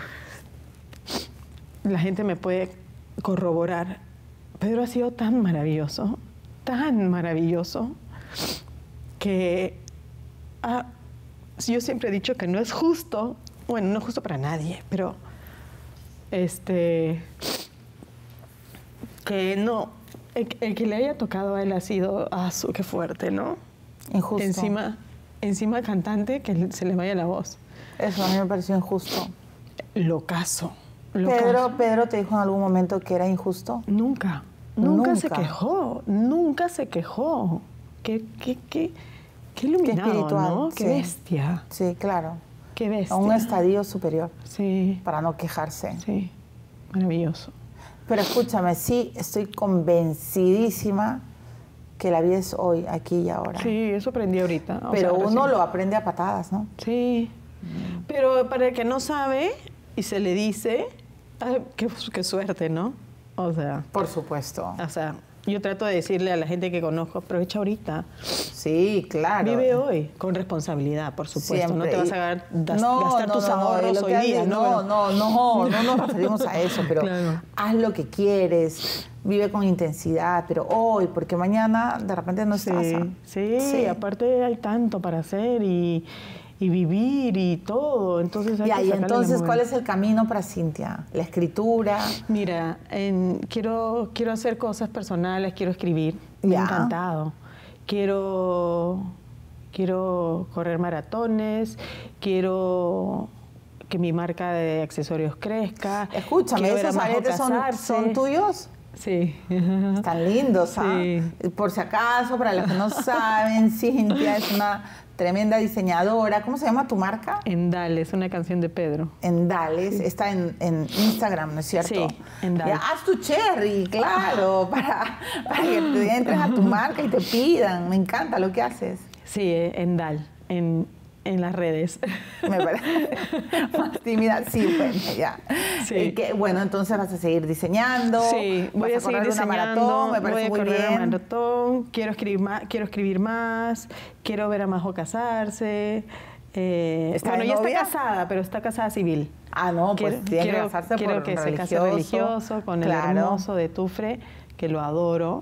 la gente me puede corroborar. Pedro ha sido tan maravilloso, tan maravilloso, que ha, yo siempre he dicho que no es justo, bueno, no es justo para nadie, pero este, que no, el, el que le haya tocado a él ha sido, ah, su, qué fuerte, ¿no? Injusto. Encima, encima cantante, que se le vaya la voz. Eso a mí me pareció injusto. Locazo. Pedro, Pedro te dijo en algún momento que era injusto. Nunca, nunca, nunca. se quejó, nunca se quejó. Qué, qué, qué, qué iluminado, qué espiritual, ¿no? Qué sí. bestia. Sí, claro. Qué bestia. A un estadio superior. Sí. Para no quejarse. Sí, maravilloso. Pero escúchame, sí, estoy convencidísima que la vida es hoy, aquí y ahora. Sí, eso aprendí ahorita. O Pero sea, uno recién. lo aprende a patadas, ¿no? Sí. Mm. Pero para el que no sabe y se le dice, ay, qué, qué suerte, ¿no? O sea. Por supuesto. O sea, yo trato de decirle a la gente que conozco, aprovecha ahorita. Sí, claro. Vive hoy, con responsabilidad, por supuesto. Siempre. No te vas a gastar, no, gastar no, tus no, ahorros no, hoy día, no, ¿no? No, no, no, no nos referimos a eso, pero claro. haz lo que quieres, vive con intensidad, pero hoy, porque mañana de repente no estás. Sí, sí, sí, aparte hay tanto para hacer y, y vivir y todo, entonces hay ya, que y sacarle entonces, la ¿cuál es el camino para Cintia? ¿La escritura? Mira, en, quiero, quiero hacer cosas personales, quiero escribir, me Ya. ha encantado. Quiero, quiero correr maratones, quiero que mi marca de accesorios crezca. Escúchame, quiero ver a ¿esos Majo aretes son, casarse. son tuyos? Sí. Están lindos, ¿ah? Sí. Por si acaso, para los que no saben, Cintia es una tremenda diseñadora. ¿Cómo se llama tu marca? Endal, es una canción de Pedro. Endales, está en, en Instagram, ¿no es cierto? Sí, Endal. Ya, haz tu cherry, claro, para, para que te entren a tu marca y te pidan. Me encanta lo que haces. Sí, eh, Endal, en, en las redes. Me parece más tímida. Sí, bueno, ya. Sí. Eh, que, bueno, entonces vas a seguir diseñando. Sí, voy vas a, a correr seguir una diseñando, maratón, me parece voy a muy correr bien. una maratón, quiero escribir más, quiero escribir más, quiero ver a Majo casarse. Eh, ¿Está bueno, de ya novia? está casada, pero está casada civil. Ah, no, pues quiero, tiene quiero, que casarse quiero por que religioso. se case religioso con Claro. el hermoso de Tufre, que lo adoro.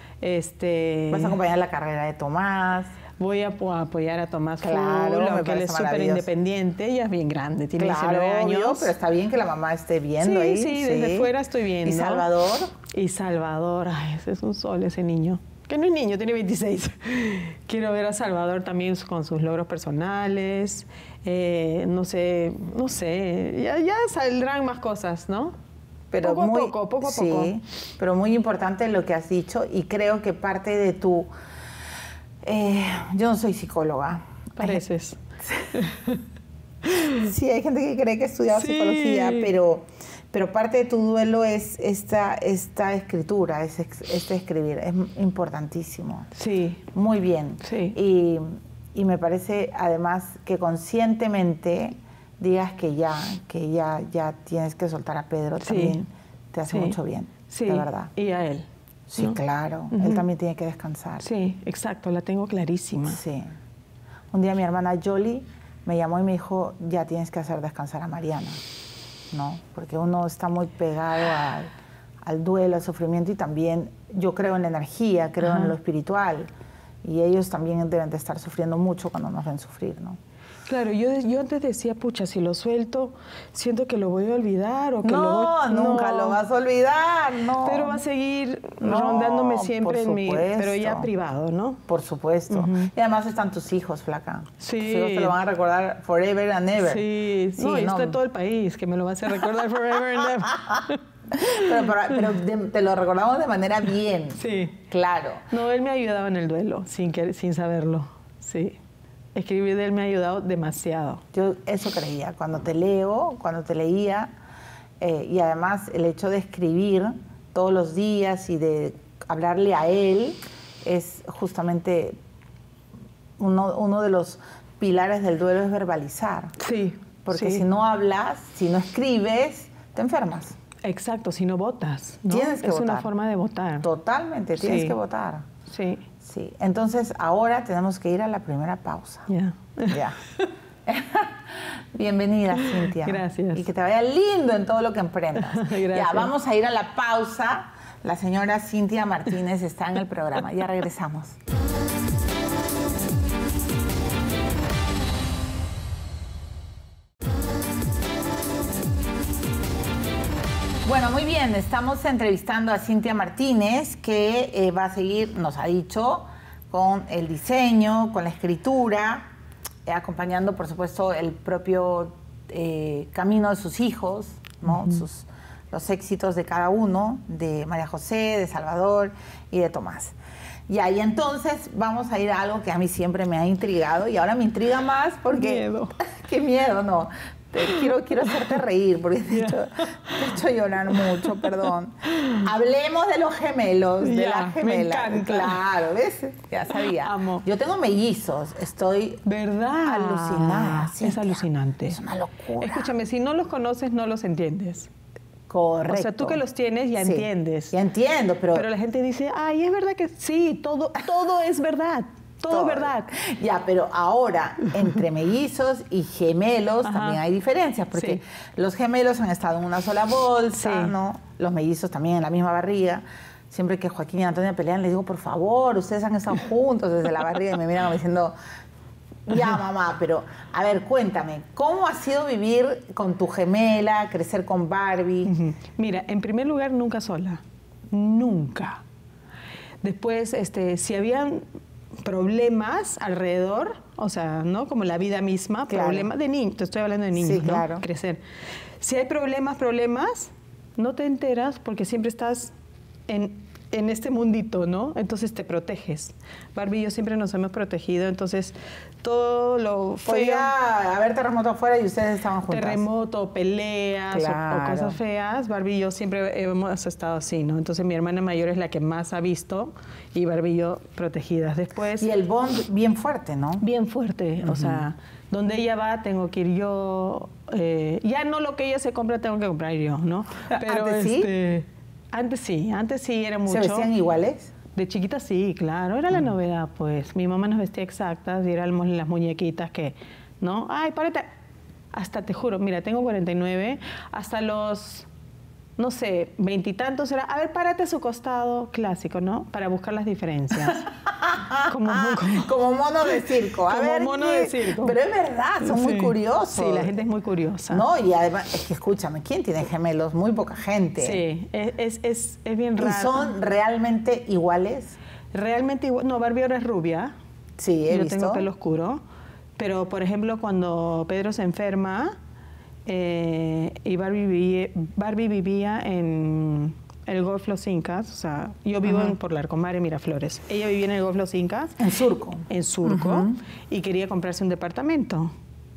Este, Vas a acompañar la carrera de Tomás. Voy a apoyar a Tomás Claro, full, me aunque él parece es súper maravilloso. independiente. Ella es bien grande, tiene Claro, diecinueve obvio, años. pero está bien que la mamá esté viendo sí, ahí. Sí, desde fuera estoy viendo. ¿Y Salvador? Y Salvador, ay, ese es un sol ese niño. Que no es niño, tiene veintiséis. Quiero ver a Salvador también con sus logros personales. Eh, no sé, no sé, ya, ya saldrán más cosas, ¿no? Pero poco muy, a poco, poco a sí, poco. pero muy importante lo que has dicho y creo que parte de tu... Eh, yo no soy psicóloga. Pareces. Sí, hay gente que cree que he estudiado Sí. psicología, pero, pero parte de tu duelo es esta, esta escritura, es ex- este escribir. Es importantísimo. Sí. Muy bien. Sí. Y, y me parece además que conscientemente digas que ya, que ya, ya tienes que soltar a Pedro, Sí. también te hace Sí. mucho bien, Sí. de verdad. Y a él. Sí, ¿no? claro. Ujú. Él también tiene que descansar. Sí, exacto, la tengo clarísima. Sí. Un día mi hermana Jolie me llamó y me dijo, ya tienes que hacer descansar a Mariana, ¿no? Porque uno está muy pegado al, al duelo, al sufrimiento y también yo creo en la energía, creo Ajá. en lo espiritual y ellos también deben de estar sufriendo mucho cuando nos ven sufrir, ¿no? Claro, yo, yo antes decía, pucha, si lo suelto, siento que lo voy a olvidar o que no, lo voy... nunca no. lo vas a olvidar, no. Pero va a seguir No, rondándome siempre por en mi... Pero supuesto. ya privado, ¿no? Por supuesto. Ujú. Y además están tus hijos, flaca. Sí. Tus hijos te lo van a recordar forever and ever. Sí, Sí, no, y no. está todo el país que me lo va a hacer recordar forever and ever. Pero, pero- pero de- te lo recordamos de manera bien. Sí. Claro. No, él me ha ayudado en el duelo, sin, que, sin saberlo. Sí. Escribir de él me ha ayudado demasiado. Yo eso creía. Cuando te leo, cuando te leía, eh, y además el hecho de escribir todos los días y de hablarle a él es justamente uno, uno de los pilares del duelo es verbalizar. Sí. Porque sí. si no hablas, si no escribes, te enfermas. Exacto, si no votas. ¿no? Tienes que es votar. una forma de votar. Totalmente, tienes Sí. que votar. Sí. Sí. Entonces ahora tenemos que ir a la primera pausa. Ya. Ya. Bienvenida, Cintia. Gracias. Y que te vaya lindo en todo lo que emprendas. Gracias. Ya, vamos a ir a la pausa. La señora Cintia Martínez está en el programa. Ya regresamos. Bueno, muy bien. Estamos entrevistando a Cintia Martínez, que eh, va a seguir, nos ha dicho, con el diseño, con la escritura, eh, acompañando, por supuesto, el propio eh, camino de sus hijos, ¿no? Uh-huh. Sus, los éxitos de cada uno, de María José, de Salvador y de Tomás. Ya, y entonces vamos a ir a algo que a mí siempre me ha intrigado y ahora me intriga más porque... Miedo. Qué miedo, no. Te quiero, quiero hacerte reír, porque te he, hecho, te he hecho llorar mucho, perdón. Hablemos de los gemelos, de Ya, las gemelas. me encanta. Claro, ¿ves? Ya sabía. Amo. Yo tengo mellizos, estoy ¿Verdad? alucinada. Es Cintia. alucinante. Es una locura. Escúchame, si no los conoces, no los entiendes. Correcto. O sea, tú que los tienes ya Sí, entiendes. Ya entiendo, pero... Pero la gente dice, ay, es verdad que sí, todo, todo es verdad. Todo, Todo. es verdad. Ya, pero ahora, entre mellizos y gemelos Ajá. también hay diferencias, porque Sí. los gemelos han estado en una sola bolsa, Sí. ¿no? Los mellizos también en la misma barriga. Siempre que Joaquín y Antonia pelean, les digo, por favor, ustedes han estado juntos desde la barriga y me miran como diciendo, ya, mamá, pero a ver, cuéntame, ¿cómo ha sido vivir con tu gemela, crecer con Barbie? Ujú. Mira, en primer lugar, nunca sola. Nunca. Después, este, si habían problemas alrededor, o sea, ¿no? Como la vida misma, Claro. problemas de niños, te estoy hablando de niños, Sí, ¿no? claro. Crecer. Si hay problemas, problemas, no te enteras porque siempre estás en, en este mundito, ¿no? Entonces te proteges. Barbie y yo siempre nos hemos protegido, entonces todo lo feo, Podía haber terremoto afuera y ustedes estaban juntas. terremoto, peleas o- o, Claro. cosas feas, Barbie y yo siempre hemos estado así, ¿no? Entonces mi hermana mayor es la que más ha visto y Barbie y yo protegidas. Después, Y el bond bien fuerte, ¿no? bien fuerte, o sea, donde ella va tengo que ir yo, eh, ya no lo que ella se compra tengo que comprar yo, ¿no? Pero ¿Antes sí? este, antes sí, antes sí era mucho. ¿Se vestían iguales? De chiquita sí, claro, era la novedad, pues. Mi mamá nos vestía exactas y éramos las muñequitas que, ¿no? Ay, párate. Hasta te juro, mira, tengo cuarenta y nueve, hasta los, no sé, veintitantos era, a ver, párate a su costado, clásico, ¿no? Para buscar las diferencias. Como, como- Como mono de circo. A Como ver, mono ¿qué? de circo. Pero es verdad, son muy Sí. curiosos. Sí, la gente es muy curiosa. No, y además, es que escúchame, ¿quién tiene gemelos? Muy poca gente. Sí, es, es, es, es bien ¿Y raro. son realmente iguales? Realmente igual, no, Barbie ahora es rubia. Sí, he Yo visto. tengo pelo oscuro. Pero, por ejemplo, cuando Pedro se enferma eh, y Barbie vivía, Barbie vivía en el Golf Los Incas, o sea, yo vivo Ajá. en por Larcomar, Miraflores. Ella vivía en el Golf Los Incas, En Surco. en Surco, Ujú. y quería comprarse un departamento.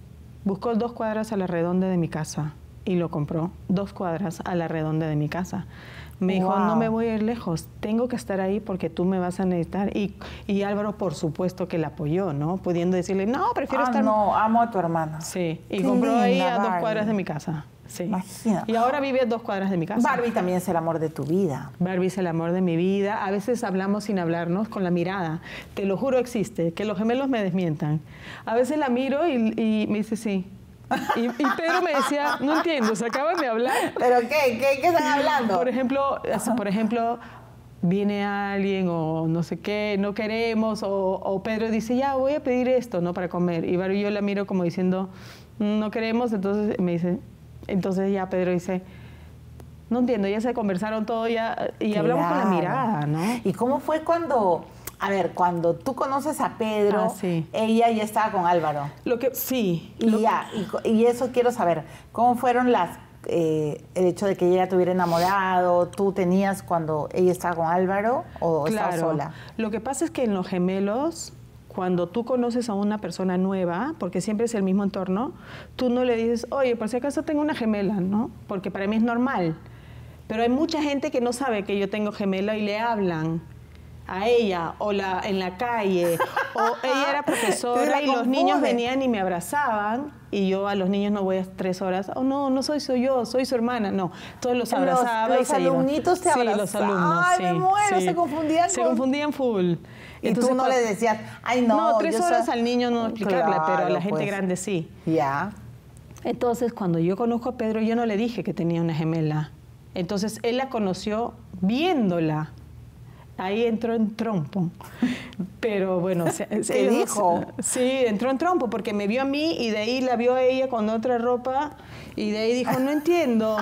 Buscó dos cuadras a la redonda de mi casa y lo compró, dos cuadras a la redonda de mi casa. Me dijo, Wow. no me voy a ir lejos, tengo que estar ahí porque tú me vas a necesitar. Y, y Álvaro, por supuesto, que la apoyó, ¿no? Pudiendo decirle, no, prefiero Ah, estar... no, amo a tu hermana. Sí, y Qué compró ahí linda, a dos Barbie. cuadras de mi casa. Sí. Imagina. Y ahora vive a dos cuadras de mi casa. Barbie también es el amor de tu vida. Barbie es el amor de mi vida. A veces hablamos sin hablarnos con la mirada. Te lo juro, existe. Que los gemelos me desmientan. A veces la miro y, y me dice sí. Y, y Pedro me decía, no entiendo, se acaban de hablar. ¿Pero qué? ¿Qué, qué están hablando? Por ejemplo, por ejemplo, viene alguien o no sé qué, no queremos, o, o Pedro dice, ya voy a pedir esto, ¿no? Para comer. Y Barbie yo la miro como diciendo, no queremos, entonces me dice, entonces ya Pedro dice, no entiendo, ya se conversaron todo ya, y hablamos con la Claro. mirada, ¿no? ¿Y cómo fue cuando, a ver, cuando tú conoces a Pedro, Ah, sí. ella ya estaba con Álvaro? Lo que, sí. Y lo- ya, y, co- y eso quiero saber, ¿cómo fueron las, eh, el hecho de que ella te hubiera enamorado, tú tenías cuando ella estaba con Álvaro o estaba Claro. sola? Lo que pasa es que en los gemelos, cuando tú conoces a una persona nueva, porque siempre es el mismo entorno, tú no le dices, oye, por si acaso tengo una gemela, ¿no? Porque para mí es normal. Pero hay mucha gente que no sabe que yo tengo gemela y le hablan a ella o la, en la calle, o ella era Se profesora la y los niños confunde. venían y me abrazaban y yo a los niños no voy a tres horas, oh no, no soy soy yo, soy su hermana, no, todos los Los- abrazaba y los se iban. alumnitos te Sí, los abrazaban. alumnos, Ay, sí, me muero, sí. se confundían Se con- confundían full. Y Entonces, tú no cuando- le decías, ay no. no, tres yo horas soy-". al niño no explicarle, pero a Claro, la gente pues. grande sí. Ya. Entonces, cuando yo conozco a Pedro, yo no le dije que tenía una gemela. Entonces, él la conoció viéndola. Ahí entró en trompo. Pero bueno, se, se- ¿Qué ellos- dijo? Sí, entró en trompo porque me vio a mí y de ahí la vio a ella con otra ropa y de ahí dijo, no entiendo.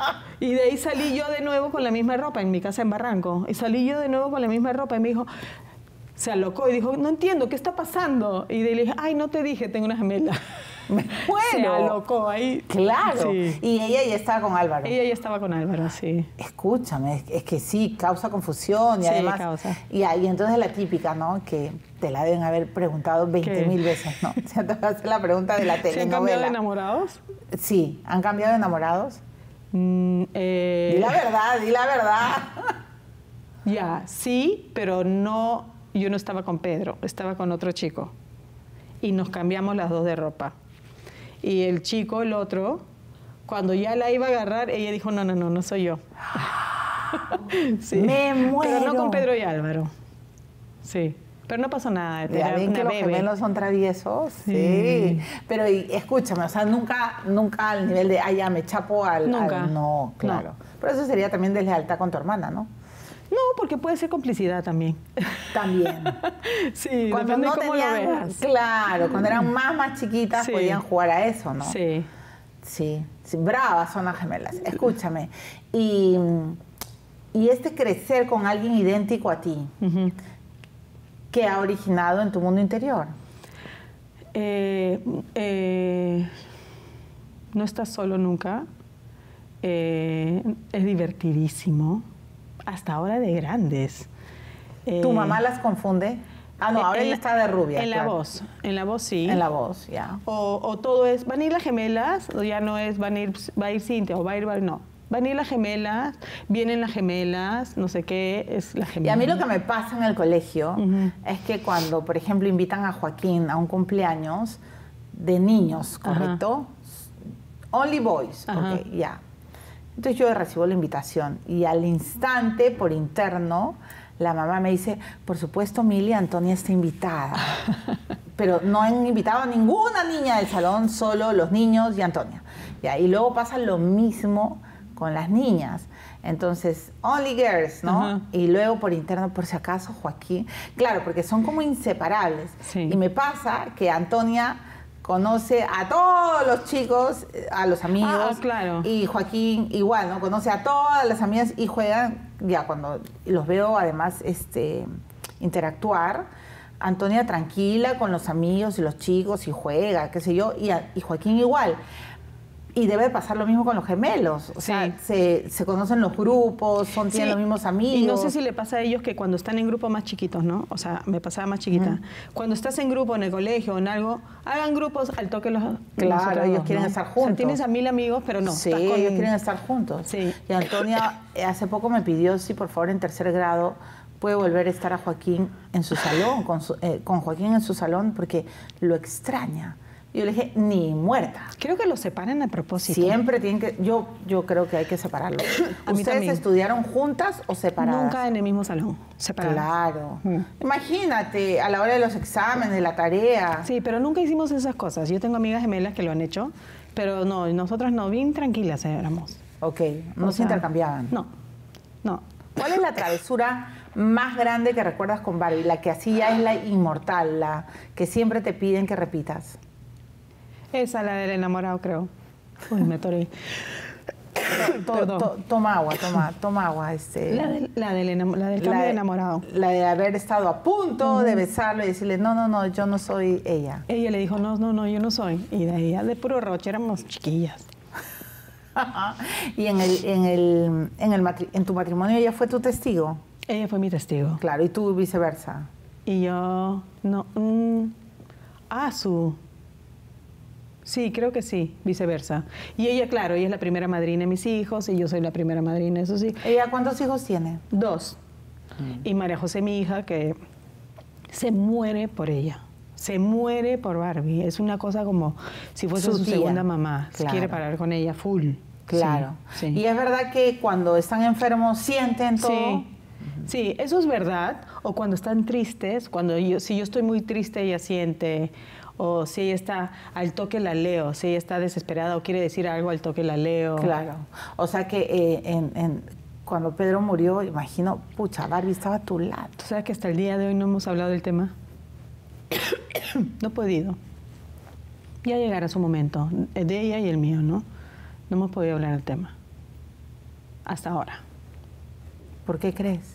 Y de ahí salí yo de nuevo con la misma ropa en mi casa en Barranco. Y salí yo de nuevo con la misma ropa y me dijo, se alocó y dijo, no entiendo, ¿qué está pasando? Y de ahí le dije, ay, no te dije, tengo una gemela. Me muero. Se alocó ahí. Claro. Sí. Y ella ya estaba con Álvaro. Ella ya estaba con Álvaro, sí. Escúchame, es, es que sí, causa confusión y Sí, además... causa. Y ahí entonces la típica, ¿no? Que te la deben haber preguntado veinte mil veces, ¿no? O sea, te vas a hacer la pregunta de la telenovela. ¿Se han cambiado de enamorados? Sí, ¿han cambiado de enamorados? Mm, eh, Di la verdad, di la verdad. Ya, sí, pero no, yo no estaba con Pedro, estaba con otro chico. Y nos cambiamos las dos de ropa. Y el chico, el otro, cuando ya la iba a agarrar, ella dijo, no, no, no, no soy yo. Sí. Me muero. Pero no con Pedro y Álvaro. Sí. Pero no pasó nada. Ya Era ven que una los bebé. gemelos son traviesos. Sí. Sí. Pero y, escúchame, o sea, nunca, nunca al nivel de, ah, ya me chapo al... Nunca. al- no, claro. No. Pero eso sería también deslealtad con tu hermana, ¿no? No, porque puede ser complicidad también. También. Sí, Cuando depende no de cómo lo tenían, veas. claro, cuando eran más, más chiquitas Sí. podían jugar a eso, ¿no? Sí. Sí, sí, bravas son las gemelas. Escúchame. Y, y este crecer con alguien idéntico a ti, Ujú. ¿qué ha originado en tu mundo interior? Eh, eh, no estás solo nunca. Eh, es divertidísimo. Hasta ahora de grandes. Eh, ¿Tu mamá las confunde? Ah, no, en- ahora en ella la- está de rubia. En la claro. voz. En la voz sí. En la voz, ya. O, o todo es, van a ir las gemelas, o ya no es, van a ir, va a ir Cintia, o va a ir, va- no. Van a ir las gemelas, vienen las gemelas, no sé qué, es la Y gemela. a mí lo que me pasa en el colegio Ujú. es que cuando, por ejemplo, invitan a Joaquín a un cumpleaños de niños, ¿correcto? Only boys, Ajá. ok, ya. Entonces yo recibo la invitación y al instante, por interno, la mamá me dice, por supuesto, Mili, Antonia está invitada. Pero no han invitado a ninguna niña del salón, solo los niños y Antonia. Ya, y luego pasa lo mismo con las niñas. Entonces, only girls, ¿no? Ajá. Y luego por interno, por si acaso, Joaquín. Claro, porque son como inseparables. Sí. Y me pasa que Antonia conoce a todos los chicos, eh, a los amigos. Ah, claro. Y Joaquín igual, ¿no? Conoce a todas las amigas y juegan, ya cuando los veo además este, interactuar, Antonia tranquila con los amigos y los chicos y juega, qué sé yo, y, a- y Joaquín igual. Y debe pasar lo mismo con los gemelos. O sea, Sí. se, se conocen los grupos, son, tienen Sí, los mismos amigos. Y no sé si le pasa a ellos que cuando están en grupos más chiquitos, ¿no? O sea, me pasaba más chiquita. Cuando estás en grupo, en el colegio o en algo, hagan grupos al toque los Claro, nosotros ellos dos, quieren ¿no? estar O sea, juntos. tienes a mil amigos, pero no. Sí, estás con- ellos quieren estar juntos. Sí. Y Antonia eh, hace poco me pidió si por favor en tercer grado puede volver a estar a Joaquín en su salón, con, su- eh, con Joaquín en su salón, porque lo extraña. Y yo le dije, ni muerta. Creo que los separan a propósito. Siempre tienen que... Yo, yo creo que hay que separarlos. A mí ¿Ustedes también. estudiaron juntas o separadas? Nunca en el mismo salón, separadas. Claro. Mm. Imagínate, a la hora de los exámenes, de la tarea. Sí, pero nunca hicimos esas cosas. Yo tengo amigas gemelas que lo han hecho, pero no, nosotras no, bien tranquilas éramos. Ok, no O se sea, intercambiaban. No, no. ¿Cuál es la travesura más grande que recuerdas con Barbie? La que así ya es la inmortal, la que siempre te piden que repitas. Esa, la del enamorado, creo. Uy, me atoré. To- Perdón. to- toma agua, toma, toma agua. Este, La del, la del, enamo- la del cambio de enamorado. La de haber estado a punto de besarlo y decirle, no, no, no, yo no soy ella. Ella le dijo, no, no, no, yo no soy. Y de ella, de puro roche, éramos chiquillas. Y en, el, en, el, en, el matri- en tu matrimonio ella fue tu testigo. Ella fue mi testigo. Claro, y tú viceversa. Y yo, no, mm, ah, su... Sí, creo que sí, viceversa. Y ella, claro, ella es la primera madrina de mis hijos y yo soy la primera madrina de sus hijos. ¿Ella cuántos hijos tiene? Dos. Y María José, mi hija, que se muere por ella. Se muere por Barbie. Es una cosa como si fuese Su su, tía. segunda mamá. Se Claro. quiere parar con ella full. Claro. Sí, sí. Y es verdad que cuando están enfermos sienten todo. Sí. Sí, eso es verdad. O cuando están tristes, cuando yo, si yo estoy muy triste, ella siente. O si ella está al toque, la leo. Si ella está desesperada o quiere decir algo, al toque la leo. Claro. O sea que eh, en, en- cuando Pedro murió, imagino, pucha, Barbie estaba a tu lado. ¿Tú sabes que hasta el día de hoy no hemos hablado del tema? No he podido. Ya llegará su momento, el de ella y el mío, ¿no? No hemos podido hablar del tema. Hasta ahora. ¿Por qué crees?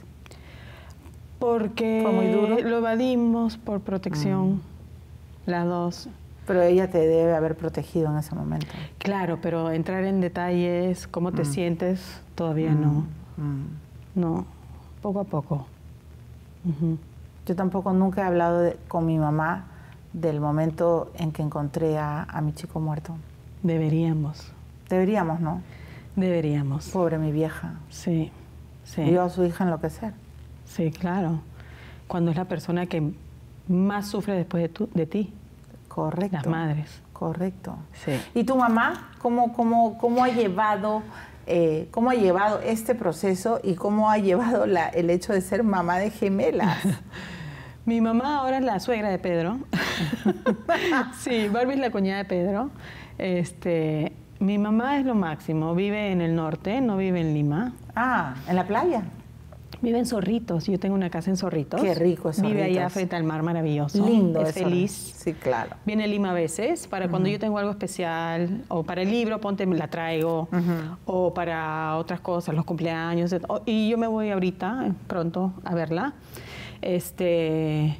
Porque ¿Fue muy duro? lo evadimos por protección, las dos. Pero ella te debe haber protegido en ese momento. Claro, pero entrar en detalles, cómo te mm. sientes, todavía mm. no. Mm. No, poco a poco. Uh-huh. Yo tampoco nunca he hablado de, con mi mamá del momento en que encontré a, a mi chico muerto. Deberíamos. Deberíamos, ¿no? Deberíamos. Pobre mi vieja. Sí, sí. Vio a su hija enloquecer. Sí, claro. Cuando es la persona que más sufre después de, tu, de ti. Correcto. Las madres. Correcto. Sí. ¿Y tu mamá cómo, cómo, cómo ha llevado eh, cómo ha llevado este proceso y cómo ha llevado la, el hecho de ser mamá de gemelas? Mi mamá ahora es la suegra de Pedro. Sí, Barbie es la cuñada de Pedro. Este, mi mamá es lo máximo. Vive en el norte, no vive en Lima. Ah, ¿en la playa? Vive en Zorritos. Yo tengo una casa en Zorritos. Qué rico es Zorritos. Vive allá frente al mar, maravilloso. Lindo. Es eso. Feliz. Sí, claro. Viene a Lima a veces para uh-huh. cuando yo tengo algo especial, o para el libro, ponte, me la traigo, uh-huh. o para otras cosas, los cumpleaños. Y yo me voy ahorita, pronto, a verla. Este,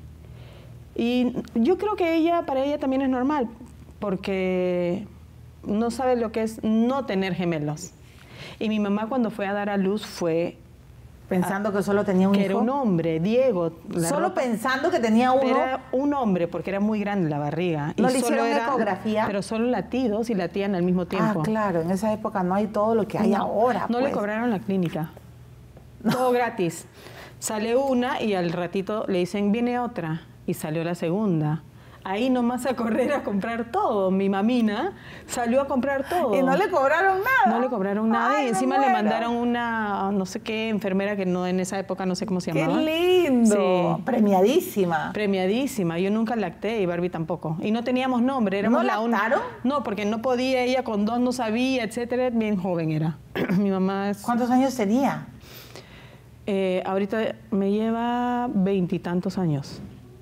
y yo creo que ella, para ella también es normal, porque no sabe lo que es no tener gemelos. Y mi mamá cuando fue a dar a luz fue... Pensando que solo tenía un que hijo. Que era un hombre, Diego. Solo ropa, pensando que tenía uno. Era un hombre, porque era muy grande la barriga. ¿No y le solo hicieron era, ecografía? Pero solo latidos y latían al mismo tiempo. Ah, claro. En esa época no hay todo lo que hay no, ahora. No pues. le cobraron la clínica. No. Todo gratis. Sale una y al ratito le dicen, viene otra. Y salió la segunda. Ahí nomás a correr a comprar todo. Mi mamina salió a comprar todo. Y no le cobraron nada. No le cobraron nada. Ay, y encima le mandaron una, no sé qué, enfermera que no en esa época no sé cómo se llamaba. ¡Qué lindo! Sí. Premiadísima. Premiadísima. Yo nunca lacté y Barbie tampoco. Y no teníamos nombre. Éramos ¿No la lactaron? Un... No, porque no podía, ella con dos no sabía, etcétera. Bien joven era. Mi mamá es... ¿Cuántos años tenía? Eh, ahorita me lleva veintitantos años.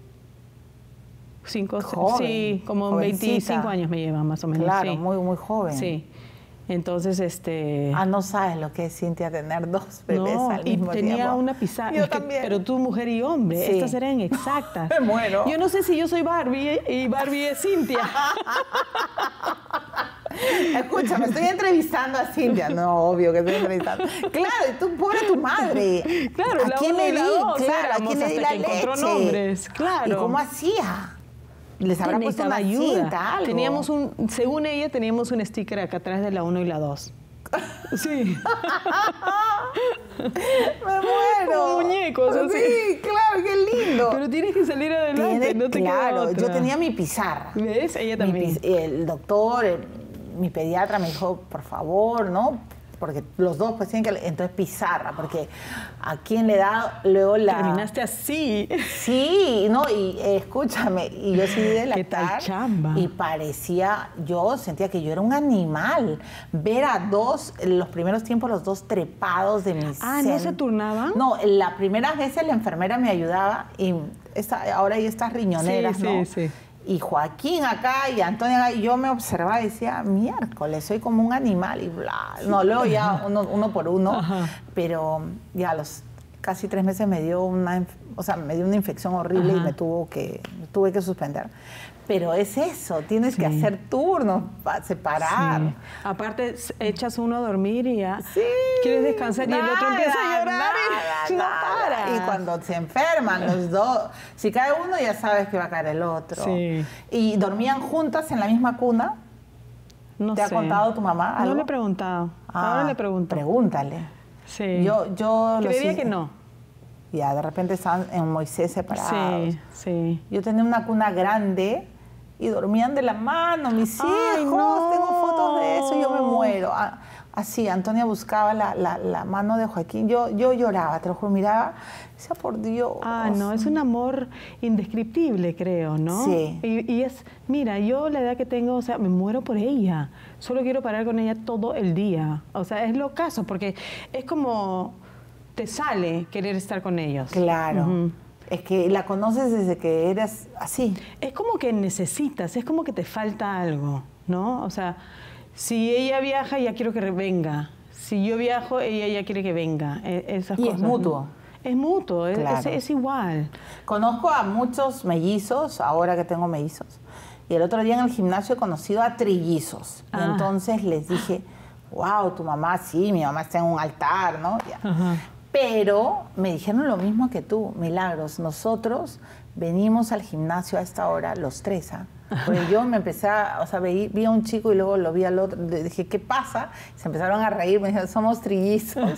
Cinco, joven, sí, como jovencita. veinticinco años me lleva más o menos. Claro, sí. muy, muy joven. Sí. Entonces, este... Ah, no sabes lo que es, Cintia, tener dos bebés no, al mismo y tenía tiempo. una pizarra. Yo es que, también. Pero tú, mujer y hombre, sí. estas eran exactas. Me muero. Yo no sé si yo soy Barbie y Barbie es Cintia. Escúchame, estoy entrevistando a Cintia. No, obvio que estoy entrevistando. Claro, y tú, pobre tu madre. Claro, ¿A la quién uno le y di? la dos Claro, ¿a quién le di la que encontró leche? nombres, claro. ¿Y cómo hacía? ¿Les habrá puesto una ayuda. cinta, algo? Teníamos un, según ella, teníamos un sticker acá atrás de la uno y la dos. Sí. Me muero. Como muñecos, así. Sí, claro, qué lindo. Pero tienes que salir adelante, Tiene, no te claro, queda otra. yo tenía mi pizarra. ¿Ves? Ella también. Mi, el doctor, el, mi pediatra me dijo, por favor, ¿no? Porque los dos pues tienen que... Entonces pizarra, porque a quién le da luego la... Terminaste así. Sí, no, y eh, escúchame, y yo sí de lactar. ¿Qué tal chamba? Y parecía, yo sentía que yo era un animal. Ver a dos, en los primeros tiempos, los dos trepados de mis... Ah, ¿no se turnaban? No, las primeras veces la enfermera me ayudaba y esta, ahora hay estas riñoneras, sí, ¿no? Sí, sí. Y Joaquín acá y Antonio acá, y yo me observaba y decía, miércoles, soy como un animal y bla. No, luego ya uno, uno por uno, ajá. Pero ya a los casi tres meses me dio una, o sea, me dio una infección horrible, ajá. Y me tuvo que, me tuve que suspender. Pero es eso, tienes sí. que hacer turnos para separar. Sí. Aparte, echas uno a dormir y ya sí, quieres descansar nada, y el otro empieza a llorar nada, y no nada. para. Y cuando se enferman los dos, si cae uno ya sabes que va a caer el otro. Sí. ¿Y dormían juntas en la misma cuna? No ¿Te sé. ha contado tu mamá algo? No le he preguntado. Ah, ahora le pregunto. Pregúntale. Sí. Yo, yo Creería lo, que no. Ya, de repente estaban en Moisés separados. Sí, sí. Yo tenía una cuna grande y dormían de la mano, mis Ay, hijos. No. Tengo fotos de eso y yo me muero. Así, Antonia buscaba la, la, la mano de Joaquín. Yo, yo lloraba, te lo juro, miraba. Decía, por Dios. Ah, no, es un amor indescriptible, creo, ¿no? Sí. Y, y es, mira, yo la edad que tengo, o sea, me muero por ella. Solo quiero parar con ella todo el día. O sea, es lo caso, porque es como te sale querer estar con ellos. Claro. Uh-huh. Es que la conoces desde que eras así. Es como que necesitas, es como que te falta algo, ¿no? O sea, si ella viaja, ya quiero que venga. Si yo viajo, ella ya quiere que venga. Esas y cosas, es mutuo. ¿no? Es mutuo, claro. es, es, es igual. Conozco a muchos mellizos, ahora que tengo mellizos, Y el otro día en el gimnasio he conocido a trillizos. Ah. Y entonces les dije, wow, tu mamá, sí, mi mamá está en un altar, ¿no? Ya. Ajá. Pero me dijeron lo mismo que tú, Milagros. Nosotros venimos al gimnasio a esta hora, los tres, ¿ah? Porque yo me empecé a, o sea, vi, vi a un chico y luego lo vi al otro. Le dije, ¿qué pasa? Se empezaron a reír, me dijeron, somos trillizos.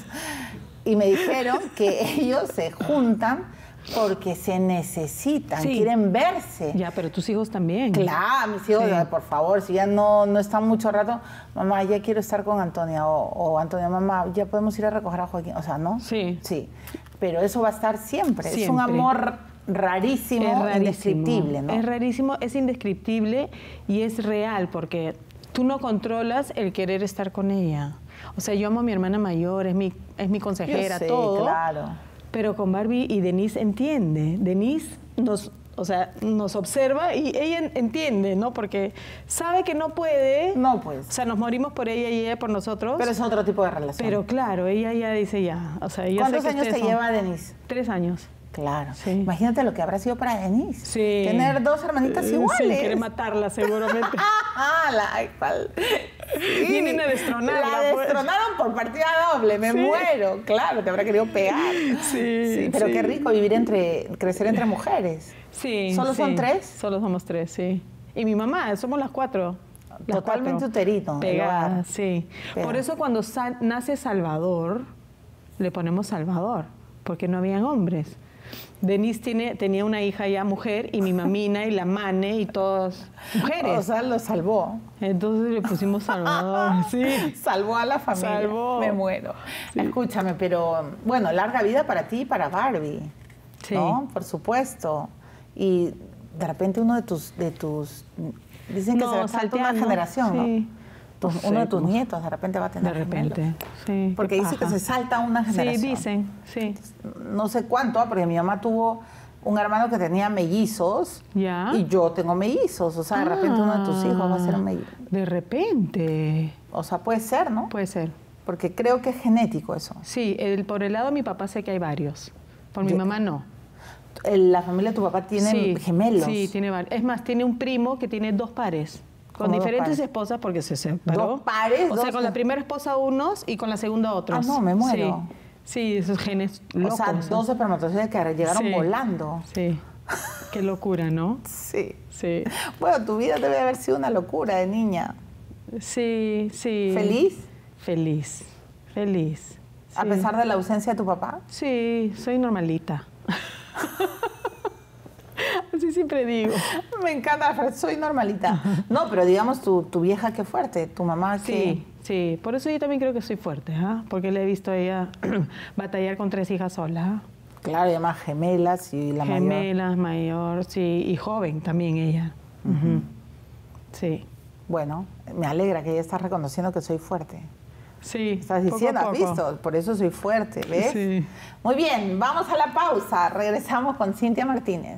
Y me dijeron que ellos se juntan porque se necesitan, Sí. quieren verse. Ya, pero tus hijos también. Claro, mis hijos, Sí. ay, por favor, si ya no, no están mucho rato, mamá, ya quiero estar con Antonia, o, o Antonia, mamá, ya podemos ir a recoger a Joaquín, o sea, ¿no? Sí. Sí, pero eso va a estar siempre, es un Siempre. amor rarísimo, Es rarísimo. indescriptible, ¿no? Es rarísimo, es indescriptible y es real porque tú no controlas el querer estar con ella. O sea, yo amo a mi hermana mayor, es mi, es mi consejera, Yo sé, todo. claro. Pero con Barbie y Denise entiende. Denise nos, o sea, nos observa y ella entiende, ¿no? Porque sabe que no puede. No, pues. O sea, nos morimos por ella y ella por nosotros. Pero es otro tipo de relación. Pero claro, ella ya dice ya. O sea, ella ¿Cuántos sé que años te ustedes son- lleva Denise? Tres años. Claro. Sí. Imagínate lo que habrá sido para Denise. Sí. Tener dos hermanitas Eh, iguales. Sí, quiere matarla seguramente. Ah, la, ay, cuál. Sí. Vienen a destronarla, La pues. destronaron por partida doble, me Sí. muero. Claro, te habrá querido pegar. Sí, pero sí. qué rico vivir entre, crecer entre mujeres. Sí. ¿Solo sí. son tres? Solo somos tres, sí. Y mi mamá, somos las cuatro. Las Totalmente cuatro. uterino, el hogar. Pegadas, sí. Pegadas. Por eso cuando sal- nace Salvador, le ponemos Salvador, porque no habían hombres. Denise tiene, tenía una hija ya mujer y mi mamina y la Mane y todas mujeres. O sea, lo salvó. Entonces le pusimos Salvador, sí. Salvó a la familia. Salvó. Me muero. Sí. Escúchame, pero bueno, larga vida para ti y para Barbie. Sí. ¿No? Por supuesto. Y de repente uno de tus, de tus dicen que No, se salta una salteando, generación, sí. ¿no? Tu- No sé uno de tus cómo. nietos de repente va a tener De repente, gemelos. sí. Porque qué dice que paja. se salta una generación. Sí, dicen, sí. No sé cuánto, ¿ah? Porque mi mamá tuvo un hermano que tenía mellizos Ya. y yo tengo mellizos. O sea, de repente uno de tus hijos va a ser un mellizo. De repente, O sea, puede ser, ¿no? puede ser. Porque creo que es genético eso. Sí, el, por el lado de mi papá sé que hay varios. Por mi Ya. mamá no. El- La familia de tu papá tiene Sí, gemelos. Sí, tiene varios. Es más, tiene un primo que tiene dos pares. Con ¿Cómo dos diferentes pares? esposas porque se separó. ¿Dos pares? O sea, ¿Dos? con la primera esposa unos y con la segunda otros. Ah, no, me muero. Sí, sí, esos genes locos. O sea, dos espermatozoides que llegaron Sí. volando. Sí. Qué locura, ¿no? Sí. Sí. Bueno, tu vida debe haber sido una locura de niña. Sí, sí. ¿Feliz? Feliz. Feliz. A Sí. pesar de la ausencia de tu papá. Sí, soy normalita. Así siempre digo. Me encanta la frase, soy normalita. No, pero digamos tu, tu vieja, qué fuerte. Tu mamá, Sí, que sí. Por eso yo también creo que soy fuerte, ¿ah? Porque le he visto a ella batallar con tres hijas solas. claro, y además gemelas y la mayor. Gemelas, mayor, sí. Y joven también ella. Ujú. Sí. Bueno, me alegra que ella está reconociendo que soy fuerte. Sí. Estás poco a diciendo, ¿has poco. visto? Por eso soy fuerte, ¿ves? Sí. Muy bien, vamos a la pausa. Regresamos con Cintia Martínez.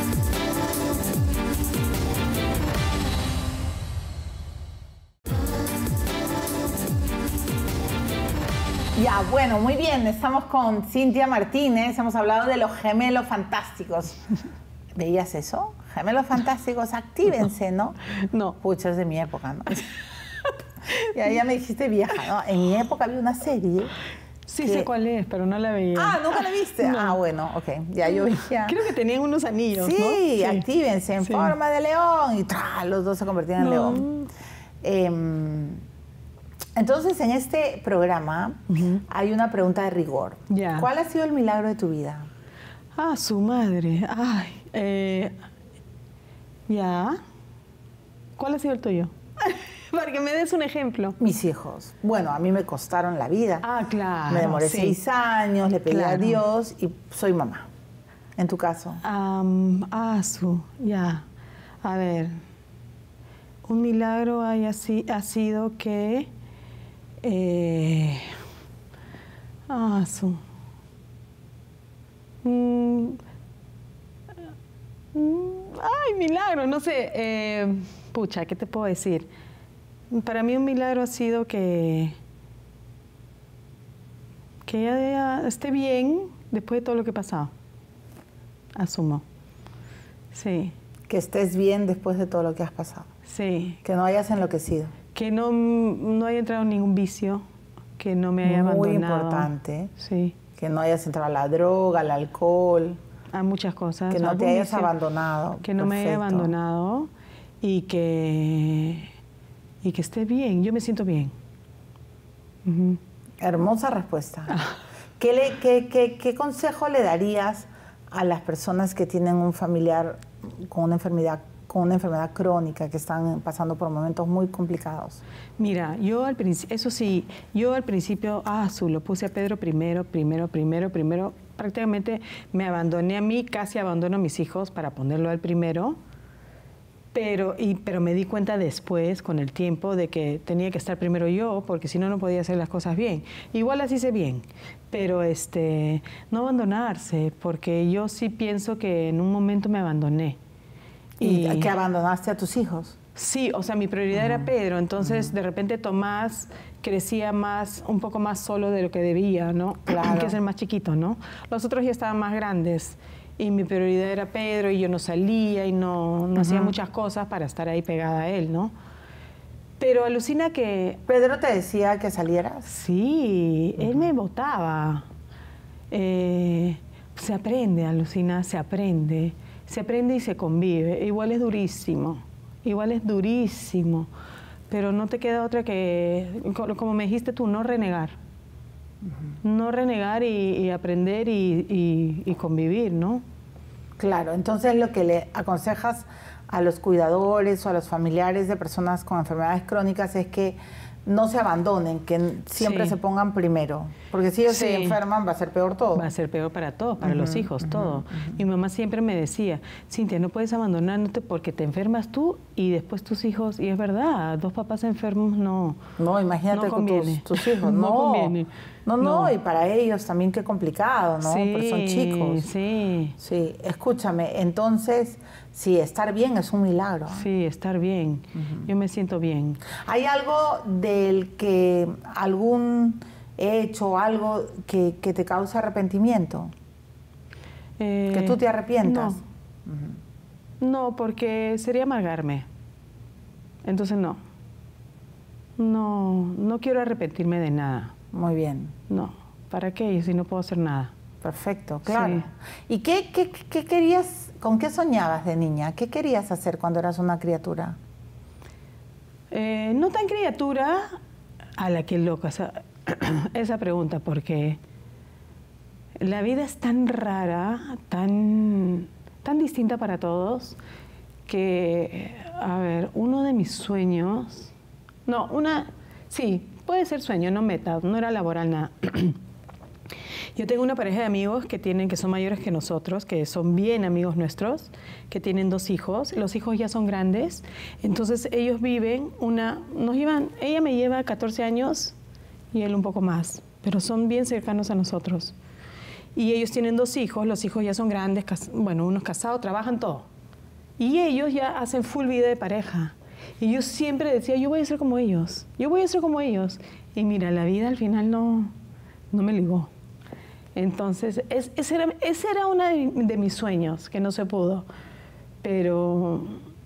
Ya, bueno, muy bien. Estamos con Cintia Martínez. Hemos hablado de los gemelos fantásticos. ¿Veías eso? Gemelos fantásticos, actívense, ¿no? No. Pucha, es de mi época, ¿no? ya, ya me dijiste vieja, ¿no? En mi época había una serie. Sí que- sé cuál es, pero no la veía. Ah, ¿nunca la viste? No. Ah, bueno, ok. Ya yo veía. Creo que tenían unos anillos, ¿no? Sí, actívense en Sí. forma de león. Y ¡tra! Los dos se convertían en No. león. Em, entonces, en este programa hay una pregunta de rigor. Ya. ¿Cuál ha sido el milagro de tu vida? Ah, su madre. Ay. eh, ya. ¿Cuál ha sido el tuyo? Para que me des un ejemplo. Mis hijos. Bueno, a mí me costaron la vida. Ah, claro. me demoré sí. seis años, le pedí a Claro. Dios y soy mamá. En tu caso. Am, ah, su, ya. A ver. Un milagro haya si- ha sido que. Eh, ah, su. Mm, mm, ay, milagro, no sé. eh, pucha, ¿qué te puedo decir? Para mí un milagro ha sido que. que ella esté bien después de todo lo que ha pasado. Asumo. Sí. Que estés bien después de todo lo que has pasado. Sí. Que no hayas enloquecido. Que no, no haya entrado en ningún vicio, que no me haya Muy abandonado. Muy importante. Sí. Que no hayas entrado a la droga, al alcohol. A muchas cosas. Que no te hayas abandonado. Que no Perfecto. me haya abandonado y que, y que esté bien. Yo me siento bien. Uh-huh. Hermosa respuesta. Ah. ¿Qué, le, qué, qué, ¿Qué consejo le darías a las personas que tienen un familiar con una enfermedad, con una enfermedad crónica, que están pasando por momentos muy complicados? Mira, yo al principio, eso sí, yo al principio, ah, su, lo puse a Pedro primero, primero, primero, primero. Prácticamente me abandoné a mí, casi abandono a mis hijos para ponerlo al primero. Pero, y, pero me di cuenta después, con el tiempo, de que tenía que estar primero yo, porque si no, no podía hacer las cosas bien. Igual las hice bien, pero este, no abandonarse, porque yo sí pienso que en un momento me abandoné. ¿Y, ¿Y que abandonaste a tus hijos? Sí, o sea, mi prioridad uh-huh. era Pedro, entonces uh-huh. de repente Tomás crecía más, un poco más solo de lo que debía, ¿no? Claro. Que es el más chiquito, ¿no? Los otros ya estaban más grandes. Y mi prioridad era Pedro y yo no salía y no, no uh-huh. hacía muchas cosas para estar ahí pegada a él, ¿no? Pero alucina que... ¿Pedro te decía que salieras? Sí, uh-huh. él me botaba. Eh, se aprende, alucina, se aprende. Se aprende y se convive. Igual es durísimo, igual es durísimo. Pero no te queda otra que, como me dijiste tú, no renegar. Uh-huh. No renegar y, y aprender y, y, y convivir, ¿no? Claro, entonces lo que le aconsejas a los cuidadores o a los familiares de personas con enfermedades crónicas es que no se abandonen, que siempre sí. se pongan primero, porque si ellos sí. se enferman va a ser peor todo. Va a ser peor para todos, para uh-huh, los hijos, uh-huh, todo. Uh-huh. Mi mamá siempre me decía, Cintia, no puedes abandonarte porque te enfermas tú y después tus hijos, y es verdad, dos papás enfermos no No, imagínate no con tus, tus hijos, no, no conviene. No, no, no, y para ellos también qué complicado, ¿no? Sí, porque son chicos. Sí, sí. Escúchame, entonces, sí, estar bien es un milagro. Sí, estar bien. Uh-huh. Yo me siento bien. ¿Hay algo del que, algún hecho, algo que, que te causa arrepentimiento? Eh, ¿Que tú te arrepientas? No. Uh-huh. No, porque sería amargarme. Entonces, no. No, no quiero arrepentirme de nada. Muy bien. No, ¿para qué? Si no puedo hacer nada. Perfecto, claro. Sí. ¿Y qué, qué, qué querías, con qué soñabas de niña? ¿Qué querías hacer cuando eras una criatura? Eh, no tan criatura, a la que loca esa, esa pregunta, porque la vida es tan rara, tan, tan distinta para todos, que, a ver, uno de mis sueños, no, una, sí, puede ser sueño, no meta, no era laboral nada. Yo tengo una pareja de amigos que tienen, que son mayores que nosotros, que son bien amigos nuestros, que tienen dos hijos. Los hijos ya son grandes, entonces ellos viven una, nos llevan, ella me lleva catorce años y él un poco más, pero son bien cercanos a nosotros. Y ellos tienen dos hijos, los hijos ya son grandes, bueno, unos casados, trabajan todo. Y ellos ya hacen full vida de pareja. Y yo siempre decía, yo voy a ser como ellos, yo voy a ser como ellos. Y mira, la vida al final no, no me ligó. Entonces, es, ese, era, ese era uno de, de mis sueños, que no se pudo. Pero,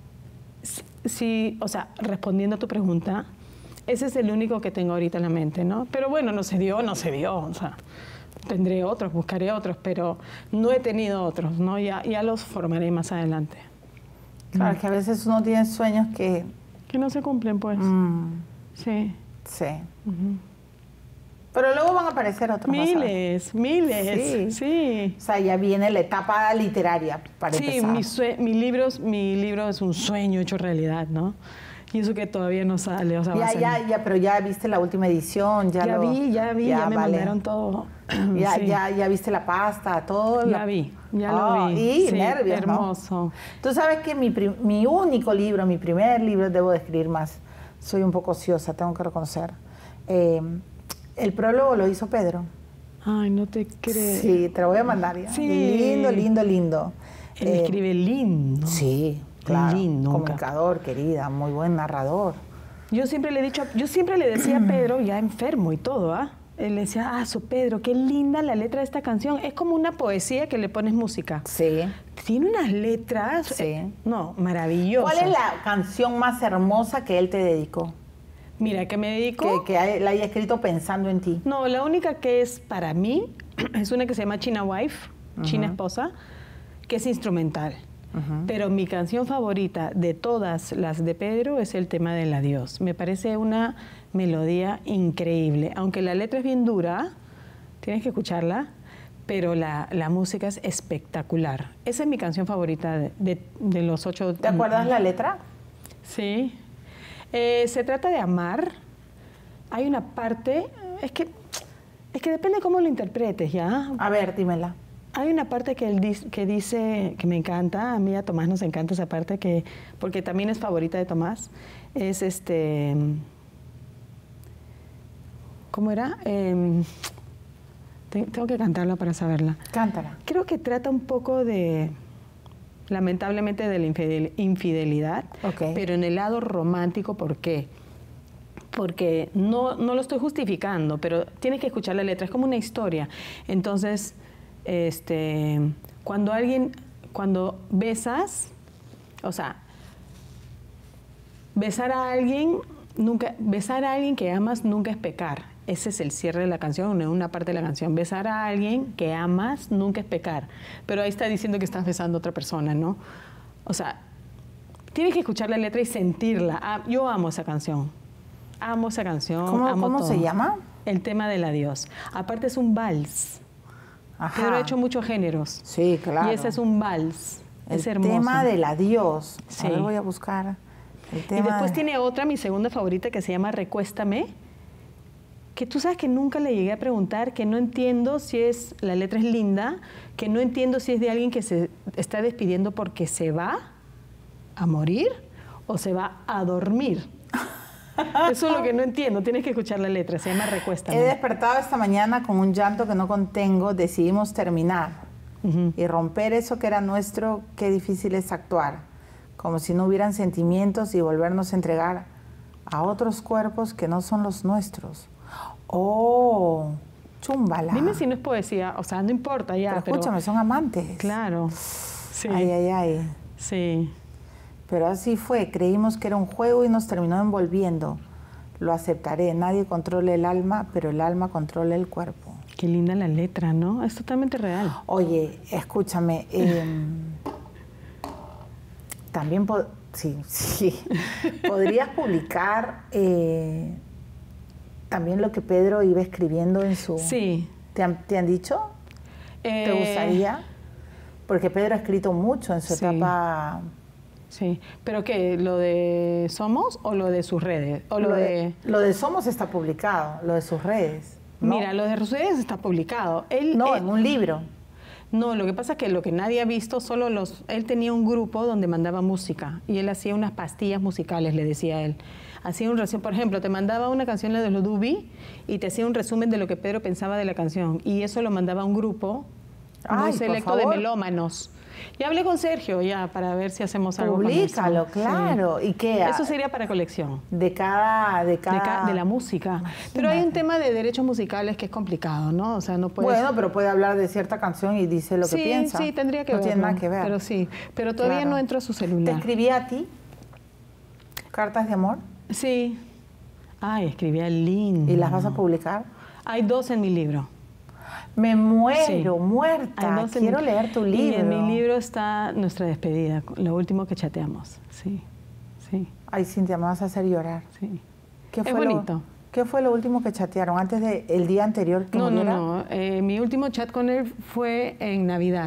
sí, o sea, respondiendo a tu pregunta, ese es el único que tengo ahorita en la mente, ¿no? Pero bueno, no se dio, no se dio, o sea, tendré otros, buscaré otros, pero no he tenido otros, ¿no? Ya, ya los formaré más adelante. Claro, que a veces uno tiene sueños que... Que no se cumplen, pues. Mm. Sí. Sí. Uh-huh. Pero luego van a aparecer otros. Miles, miles. Sí. sí. O sea, ya viene la etapa literaria para sí, empezar. Sí, mi, mi, libros, mi libro es un sueño hecho realidad, ¿no? Y eso que todavía no sale. O sea, ya, ya, ya, pero ya viste la última edición. Ya, ya lo, vi, ya vi, ya, ya me vale. mandaron todo. Ya, sí. ya, ya viste la pasta, todo. Ya la... vi, ya oh, lo vi. Y sí, nervios, hermoso. ¿no? Tú sabes que mi, mi único libro, mi primer libro, debo de escribir más. Soy un poco ociosa, tengo que reconocer. Eh, el prólogo lo hizo Pedro. Ay, no te creo. Sí, te lo voy a mandar ya. Sí. Lindo, lindo, lindo. Él eh, escribe lindo. Sí, claro. Lindo. Comunicador, querida, muy buen narrador. Yo siempre le he dicho, yo siempre le decía a Pedro, ya enfermo y todo, ¿ah? él decía, ah, su Pedro, qué linda la letra de esta canción. Es como una poesía que le pones música. Sí. Tiene unas letras, Sí. eh, no, maravillosas. ¿Cuál es la canción más hermosa que él te dedicó? Mira, que me dedico... Que, que la haya escrito pensando en ti. No, la única que es para mí es una que se llama China Wife, uh-huh. China Esposa, que es instrumental. Uh-huh. Pero mi canción favorita de todas las de Pedro es el tema del adiós. Me parece una melodía increíble. Aunque la letra es bien dura, tienes que escucharla, pero la, la música es espectacular. Esa es mi canción favorita de, de, de los ocho... ¿Te acuerdas la letra? Sí. Eh, se trata de amar. Hay una parte... Es que, es que depende cómo lo interpretes, ¿ya? A ver, dímela. Hay una parte que él dice, que dice que me encanta, a mí a Tomás nos encanta esa parte, que, porque también es favorita de Tomás, es este... ¿Cómo era? Eh, tengo que cantarla para saberla. Cántala. Creo que trata un poco de, lamentablemente, de la infidel, infidelidad, okay. pero en el lado romántico, ¿por qué? Porque no, no lo estoy justificando, pero tienes que escuchar la letra, es como una historia. Entonces... Este, cuando alguien, cuando besas, o sea, besar a alguien, nunca, besar a alguien que amas nunca es pecar. Ese es el cierre de la canción, una parte de la canción. Besar a alguien que amas nunca es pecar. Pero ahí está diciendo que estás besando a otra persona, ¿no? O sea, tienes que escuchar la letra y sentirla. Ah, yo amo esa canción. Amo esa canción. ¿Cómo, amo ¿cómo todo. se llama? El tema del adiós. Aparte es un vals. Ajá. Pedro ha hecho muchos géneros. Sí, claro. Y ese es un vals. El es hermoso. tema del adiós. Sí. A ver, voy a buscar el tema. Y después de... tiene otra, mi segunda favorita, que se llama Recuéstame, que tú sabes que nunca le llegué a preguntar, que no entiendo si es, la letra es linda, que no entiendo si es de alguien que se está despidiendo porque se va a morir o se va a dormir. Eso es lo que no entiendo, tienes que escuchar la letra, se llama Recuéstame. He despertado esta mañana con un llanto que no contengo, decidimos terminar uh-huh. y romper eso que era nuestro, qué difícil es actuar, como si no hubieran sentimientos y volvernos a entregar a otros cuerpos que no son los nuestros. Oh, chúmbala. Dime si no es poesía, o sea, no importa ya. Pero escúchame, pero... son amantes. Claro. Sí. Ay, ay, ay. Sí. Pero así fue, creímos que era un juego y nos terminó envolviendo. Lo aceptaré, nadie controla el alma, pero el alma controla el cuerpo. Qué linda la letra, ¿no? Es totalmente real. Oye, escúchame, eh, también, po sí, sí, podrías publicar eh, también lo que Pedro iba escribiendo en su... Sí. ¿Te han, te han dicho? Eh... ¿Te gustaría? Porque Pedro ha escrito mucho en su sí. etapa... Sí, pero ¿qué? ¿Lo de Somos o lo de sus redes? ¿O lo, lo, de, de... lo de Somos está publicado, lo de sus redes. ¿No? Mira, lo de sus redes está publicado. Él, no, él, en un libro. No, lo que pasa es que lo que nadie ha visto, solo los... Él tenía un grupo donde mandaba música y él hacía unas pastillas musicales, le decía él. Hacía un resumen, por ejemplo, te mandaba una canción de los Dubi y te hacía un resumen de lo que Pedro pensaba de la canción. Y eso lo mandaba a un grupo muy Ay, selecto de melómanos. Ya hablé con Sergio ya para ver si hacemos algo con eso. Publícalo, claro. Sí. ¿Y qué? Eso sería para colección. De cada... De, cada... de, ca de la música. Imagínate. Pero hay un tema de derechos musicales que es complicado, ¿no? O sea, no puedes... Bueno, pero puede hablar de cierta canción y dice lo sí, que piensa. Sí, tendría que ver. No tiene nada que ver. Pero sí. Pero todavía claro. no entro a su celular. ¿Te escribía a ti? ¿Cartas de amor? Sí. Ay, escribía lindo. ¿Y las vas a publicar? Hay dos en mi libro. Me muero, sí. muerta. Quiero mi, leer tu libro. Y en mi libro está nuestra despedida, lo último que chateamos. Sí, sí. Ay, Cintia, me vas a hacer llorar. Sí. ¿Qué fue es bonito. Lo, ¿Qué fue lo último que chatearon? ¿Antes del de, día anterior que No, muriera? no, no. Eh, mi último chat con él fue en Navidad.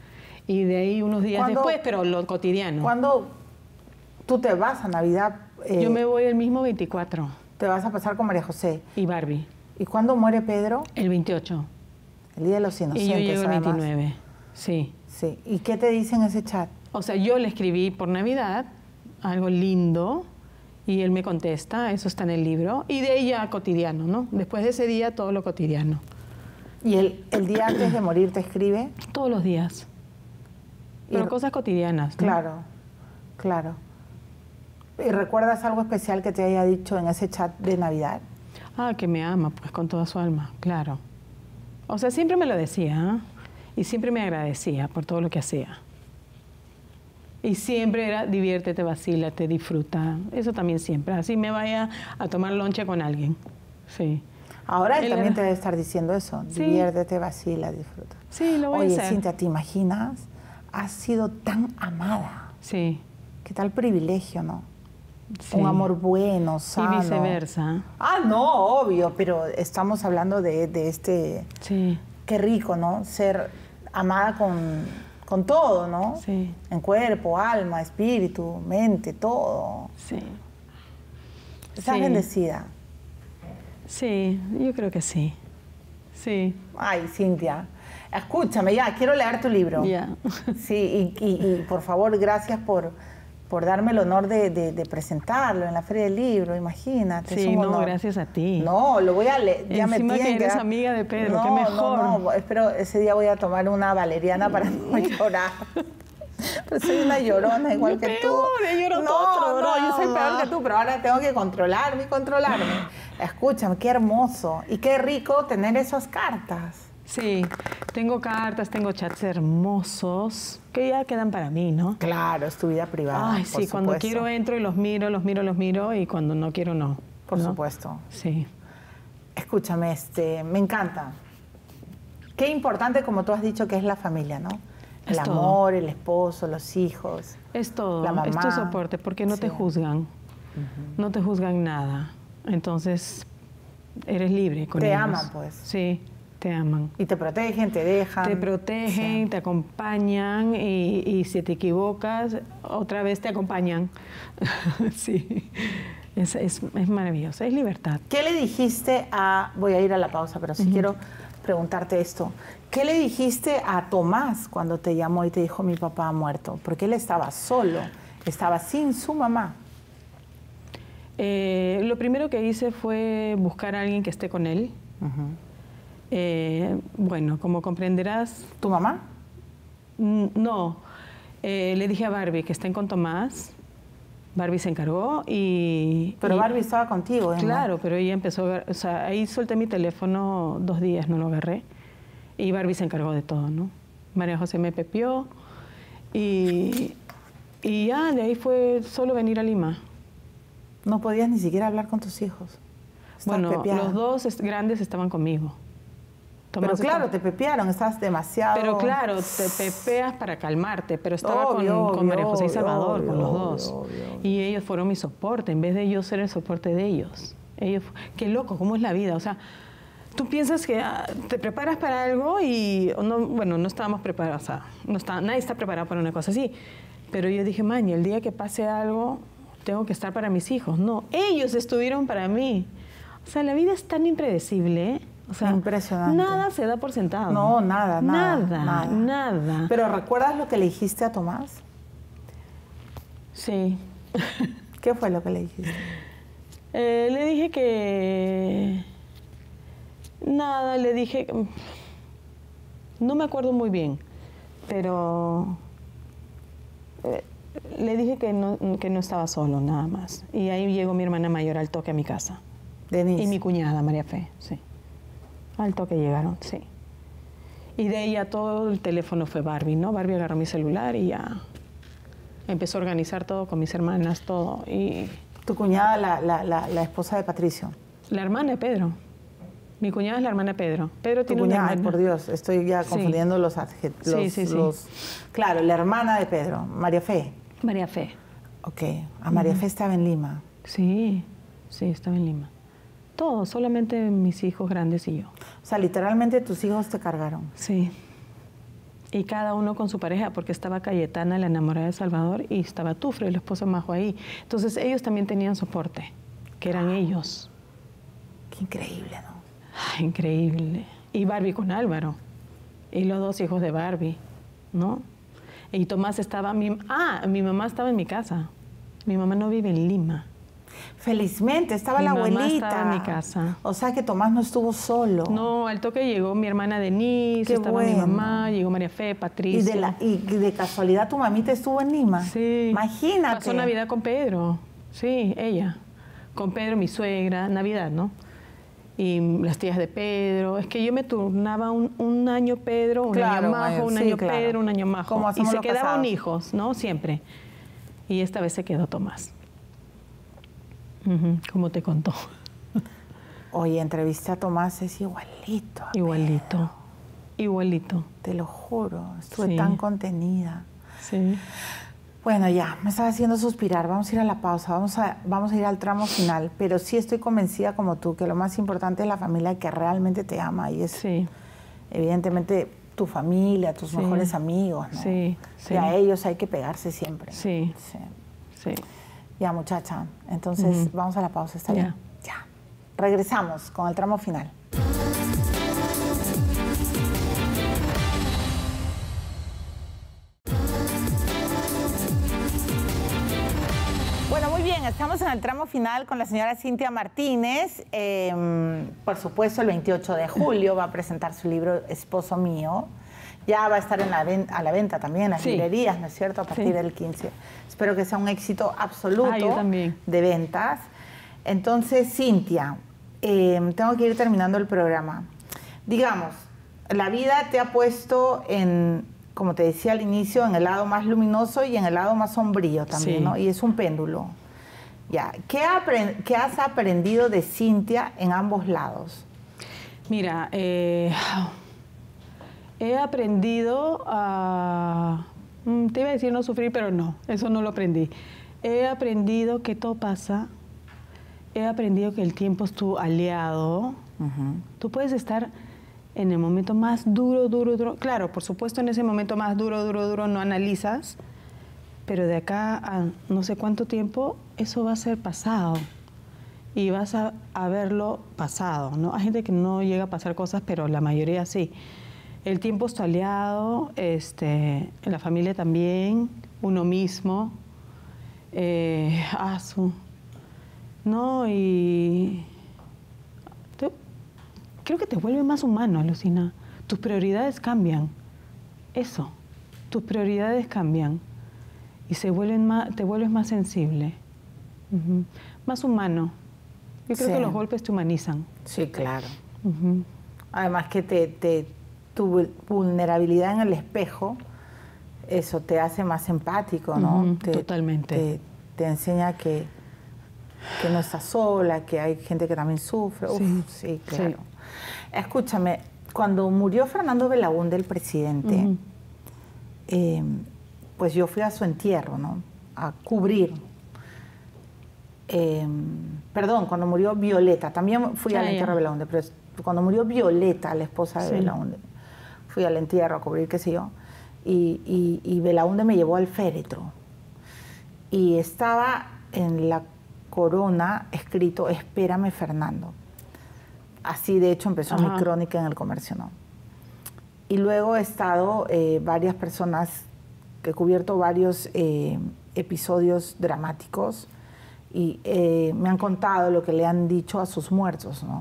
Y de ahí unos días ¿Cuándo, después, pero lo cotidiano. ¿Cuándo tú te vas a Navidad? Eh, Yo me voy el mismo veinticuatro. ¿Te vas a pasar con María José? Y Barbie. ¿Y cuándo muere Pedro? El veintiocho. El Día de los Inocentes, y yo llego el además. veintinueve, sí. Sí. ¿Y qué te dice en ese chat? O sea, yo le escribí por Navidad algo lindo y él me contesta, eso está en el libro, y de ahí ya cotidiano, ¿no? Después de ese día, todo lo cotidiano. ¿Y el, el día antes de morir te escribe? Todos los días. Pero y, cosas cotidianas, ¿no? Claro, claro. ¿Y recuerdas algo especial que te haya dicho en ese chat de Navidad? Ah, que me ama, pues con toda su alma, claro. O sea, siempre me lo decía, ¿eh? Y siempre me agradecía por todo lo que hacía. Y siempre era diviértete, vacílate, disfruta. Eso también siempre. Así me vaya a tomar lonche con alguien. Sí. Ahora él, él también era... te debe estar diciendo eso. Sí. Diviértete, vacila, disfruta. Sí, lo voy Oye, a hacer. Cintia, ¿te imaginas? Has sido tan amada. Sí. Qué tal privilegio, ¿no? Sí. Un amor bueno, sano. Y viceversa. Ah, no, obvio, pero estamos hablando de, de este... Sí. Qué rico, ¿no? Ser amada con, con todo, ¿no? Sí. En cuerpo, alma, espíritu, mente, todo. Sí. Estás Sí. bendecida. Sí, yo creo que sí. Sí. Ay, Cintia, escúchame, ya, quiero leer tu libro. Ya. Sí, y, y, y por favor, gracias por, por darme el honor de, de, de presentarlo en la Feria del Libro, imagínate. Sí, es un no, honor. gracias a ti. No, lo voy a leer. Ya Encima me que tienen eres dar- amiga de Pedro, no, qué mejor. No, no, espero ese día voy a tomar una valeriana para no llorar. Pero soy una llorona igual Yo que peor, tú. yo lloro no, todo no, yo soy programa. peor que tú, pero ahora tengo que controlarme y controlarme. Escúchame, qué hermoso y qué rico tener esas cartas. Sí, tengo cartas, tengo chats hermosos que ya quedan para mí, ¿no? Claro, es tu vida privada. Ay, por sí, cuando supuesto. quiero entro y los miro, los miro, los miro y cuando no quiero no. Por ¿no? supuesto. Sí. Escúchame, este, me encanta. Qué importante, como tú has dicho, que es la familia, ¿no? El Es todo. amor, el esposo, los hijos. Es todo, La mamá. es tu soporte porque no Sí. te juzgan, no te juzgan nada. Entonces, eres libre con Te ellos. aman, pues. Sí, te aman. Y te protegen, te dejan. Te protegen, Sí. te acompañan y, y si te equivocas, otra vez te acompañan. Sí, es, es, es maravilloso, es libertad. ¿Qué le dijiste a... Voy a ir a la pausa, pero sí Ujú. quiero preguntarte esto. ¿Qué le dijiste a Tomás cuando te llamó y te dijo mi papá ha muerto? Porque él estaba solo, estaba sin su mamá. Eh, lo primero que hice fue buscar a alguien que esté con él. Uh-huh. Eh, bueno, como comprenderás, ¿Tu mamá? n- no. Eh, le dije a Barbie que estén con Tomás. Barbie se encargó y... Pero y- Barbie estaba contigo, ¿eh? Claro, pero ella empezó, a agar- o sea, ahí solté mi teléfono dos días, no lo agarré. Y Barbie se encargó de todo, ¿no? María José me pepió y, y ya de ahí fue solo venir a Lima. No podías ni siquiera hablar con tus hijos. Estabas Bueno, pepeada. los dos es- grandes estaban conmigo. Pero Tomás claro, estaba- te pepearon, estabas demasiado... Pero claro, te pepeas para calmarte, pero estaba Obvio, con, con María José y obvio, Salvador, obvio, con los obvio, dos. obvio, obvio. Y ellos fueron mi soporte, en vez de yo ser el soporte de ellos. ellos qué loco, cómo es la vida. O sea, tú piensas que ah, te preparas para algo y, no, bueno, no estábamos preparados, o sea, no está, nadie está preparado para una cosa así. Pero yo dije, maña, el día que pase algo, tengo que estar para mis hijos. No, ellos estuvieron para mí. O sea, la vida es tan impredecible, ¿eh? O sea, impresionante. Nada se da por sentado. No, nada, nada. Nada, Nada. nada. Pero ¿recuerdas lo que le dijiste a Tomás? Sí. ¿Qué fue lo que le dijiste? Eh, le dije que... Nada, le dije... No me acuerdo muy bien, pero... eh, le dije que no, que no estaba solo, nada más. Y ahí llegó mi hermana mayor al toque a mi casa. Denise. Y mi cuñada, María Fe, sí. Al toque llegaron, sí. Y de ella todo el teléfono fue Barbie, ¿no? Barbie agarró mi celular y ya empezó a organizar todo con mis hermanas, todo. Y Tu cuñada, la, la, la, la esposa de Patricio. la hermana de Pedro. Mi cuñada es la hermana de Pedro. Pedro Tu tiene cuñada, una ay, hermana. por Dios, estoy ya Sí. confundiendo los adjetivos. Sí, sí, sí. Claro, la hermana de Pedro, María Fe. María Fe. Ok, a María Fe estaba en Lima. Sí, sí, estaba en Lima. Todo, solamente mis hijos grandes y yo. O sea, literalmente tus hijos te cargaron. Sí. Y cada uno con su pareja, porque estaba Cayetana, la enamorada de Salvador, y estaba Tufre, el esposo Majo ahí. Entonces ellos también tenían soporte, que eran ellos. Qué increíble, ¿no? Ay, increíble. Y Barbie con Álvaro. Y los dos hijos de Barbie, ¿no? Y Tomás estaba... Mi, ah, mi mamá estaba en mi casa. Mi mamá no vive en Lima. Felizmente, estaba Mi la mamá abuelita. estaba en mi casa. O sea que Tomás no estuvo solo. No, al toque llegó mi hermana Denise, Qué estaba mi bueno. mamá, llegó María Fe, Patricia. Y de, la, y de casualidad tu mamita estuvo en Lima. Sí. Imagínate. Pasó Navidad con Pedro. Sí, ella. Con Pedro, mi suegra. Navidad, ¿no? y las tías de Pedro. Es que yo me turnaba un, un año Pedro, un Claro, año Majo, un sí, año claro. Pedro, un año Majo. Como Y hacemos se los quedaban casados. hijos, ¿no? Siempre. Y esta vez se quedó Tomás. Uh-huh, como te contó. Oye, entrevisté a Tomás, es igualito. a Igualito, Pedro. igualito. Te lo juro, estuve Sí. tan contenida. Sí. Bueno, ya, me estaba haciendo suspirar. Vamos a ir a la pausa, vamos a, vamos a ir al tramo final. Pero sí estoy convencida, como tú, que lo más importante es la familia que realmente te ama. Y es, Sí. evidentemente, tu familia, tus Sí. mejores amigos, ¿no? Sí, sí. Y a ellos hay que pegarse siempre. Sí. Sí. Sí. Ya, muchacha. Entonces, Ujú. vamos a la pausa, ¿está Ya. bien? Ya. Regresamos con el tramo final. Bueno, muy bien, estamos en el tramo final con la señora Cintia Martínez. Eh, por supuesto, el veintiocho de julio va a presentar su libro Esposo Mío. Ya va a estar en la ven- a la venta también en las Sí. librerías, ¿no es cierto? A partir Sí. del quince. Espero que sea un éxito absoluto Ah, yo también. de ventas. Entonces, Cintia, eh, tengo que ir terminando el programa. Digamos, la vida te ha puesto en, como te decía al inicio, en el lado más luminoso y en el lado más sombrío también, Sí. ¿no? Y es un péndulo. Ya, ¿qué, apren- qué has aprendido de Cintia en ambos lados? Mira, eh, he aprendido a... mm, Te iba a decir no sufrir, pero no, eso no lo aprendí. He aprendido que todo pasa. He aprendido que el tiempo es tu aliado. Tú puedes estar en el momento más duro, duro, duro. Claro, por supuesto, en ese momento más duro, duro, duro no analizas, pero de acá a no sé cuánto tiempo, eso va a ser pasado. Y vas a, a verlo pasado, ¿no? Hay gente que no llega a pasar cosas, pero la mayoría sí. El tiempo es tu aliado, este, la familia también, uno mismo. Eh, ah, su- no, y te- creo que te vuelve más humano, Alucina. Tus prioridades cambian. Eso, tus prioridades cambian y se vuelven más, te vuelves más sensible, Ujú. Más humano. Yo creo Sí. que los golpes te humanizan. Sí, claro. Ujú. Además que te, te- tu vulnerabilidad en el espejo, eso te hace más empático, ¿no? Ujú, Te- totalmente. Te, te enseña que, que no estás sola, que hay gente que también sufre. Uf, Sí, sí, sí. claro. Escúchame, cuando murió Fernando Belaúnde, el presidente, Ujú. eh, pues yo fui a su entierro, ¿no? A cubrir. Eh, perdón, cuando murió Violeta, también fui Ah, al ya. entierro de Belaúnde, pero es- cuando murió Violeta, la esposa de Sí. Belaúnde, fui al entierro a cubrir, qué sé yo, y, y, y Belaúnde me llevó al féretro. Y estaba en la corona escrito, espérame Fernando. Así de hecho empezó Ajá. mi crónica en el Comercio, ¿no? Y luego he estado eh, varias personas, que he cubierto varios eh, episodios dramáticos y eh, me han contado lo que le han dicho a sus muertos, ¿no?